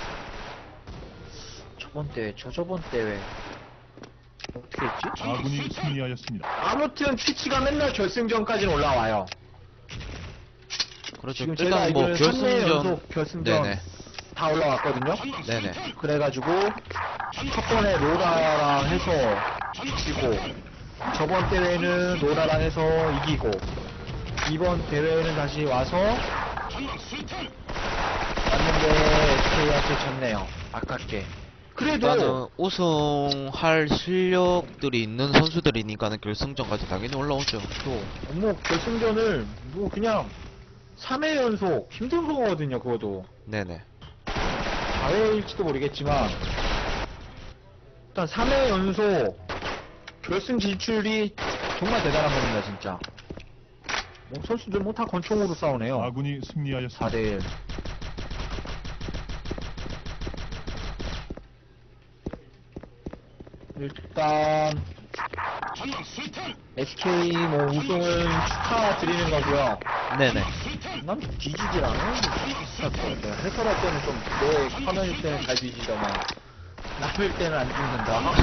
저번 대회 어떻게 했지? 아군이 승리하였습니다. 아무튼 피치가 맨날 결승전까지는 올라와요. 그렇죠. 지금 제가 일단 뭐 알기로는 3회 결승전. 연속 결승전 네네. 다 올라왔거든요. 네네. 그래가지고 첫 번에 로라랑 해서 지고 저번 대회는 로라랑 해서 이기고 이번 대회는 다시 와서 왔는데 SK한테 졌네요. 아깝게. 그래도 일단은 우승할 실력들이 있는 선수들이니까는 결승전까지 당연히 올라오죠. 뭐 결승전을 뭐 그냥 3회 연속 힘든 거거든요. 그것도 네네. 4회일지도 모르겠지만 일단 3회 연속 결승 진출이 정말 대단한 겁니다. 진짜 뭐 선수들 뭐 다 권총으로 싸우네요. 아군이 승리하였습니다. 4대1. 일단 SK 뭐 우승을 축하드리는 거고요. 네네. 난 뒤지질 않아. 내가 해설할 때는 좀 내 화면일 때는 잘 뒤지더만 남일 때는 안 죽는다.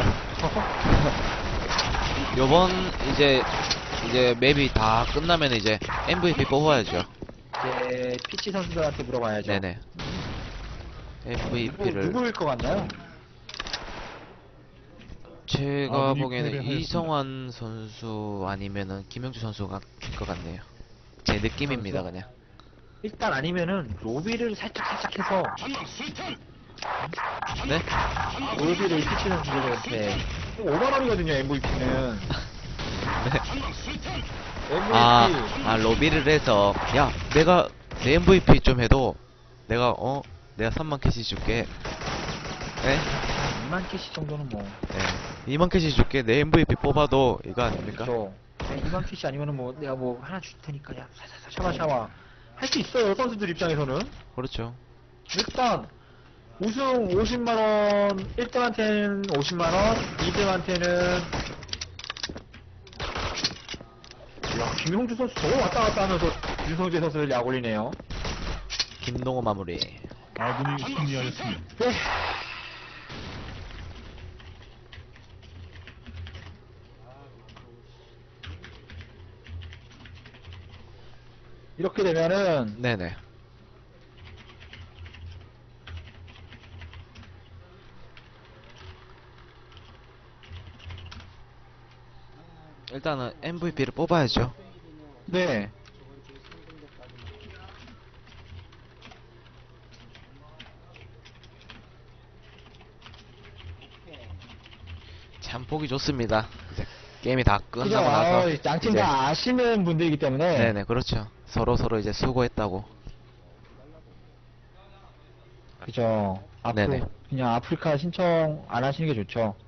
요번 이제 맵이 다 끝나면 이제 MVP 뽑아야죠. 이제 피치 선수들한테 물어봐야죠. 네네. MVP를 누구일 것 같나요? 제가 아군이 보기에는 패배하였습니다. 이성환 선수 아니면은 김영주 선수가 될 것 같네요. 제 느낌입니다, 그냥. 일단 아니면은 로비를 살짝 해서 네? 로비를 피치 선수들한테 5만원이거든요. MVP는 네. MVP 아, 로비를 해서, 야, 내가, 내 MVP 좀 해도, 내가 3만 캐시 줄게. 네? 2만 캐시 정도는 뭐 네. 2만 캐시 줄게. 내 MVP 뽑아도, 이거 아닙니까? 그렇죠. 2만 캐시 아니면은 뭐 내가 뭐 하나 줄 테니까 야 샤와 할 수 있어요. 선수들 입장에서는 그렇죠. 일단 우승 50만원 1등한테는 50만원 2등한테는 야 김용주 선수 저거 왔다갔다 하면서 윤성재 선수를 약올리네요. 김동호 마무리. 아군이 승리하였습니다. 네. 이렇게 되면은 네네. 일단은 MVP를 뽑아야죠. 네 참 보기 좋습니다. 이제 게임이 다 그죠. 끝나고 나서 양팀 이제- 다 아시는 분들이기 때문에 네네, 그렇죠. 서로 이제 수고했다고. 그죠. 네네. 그냥 아프리카 신청 안 하시는 게 좋죠.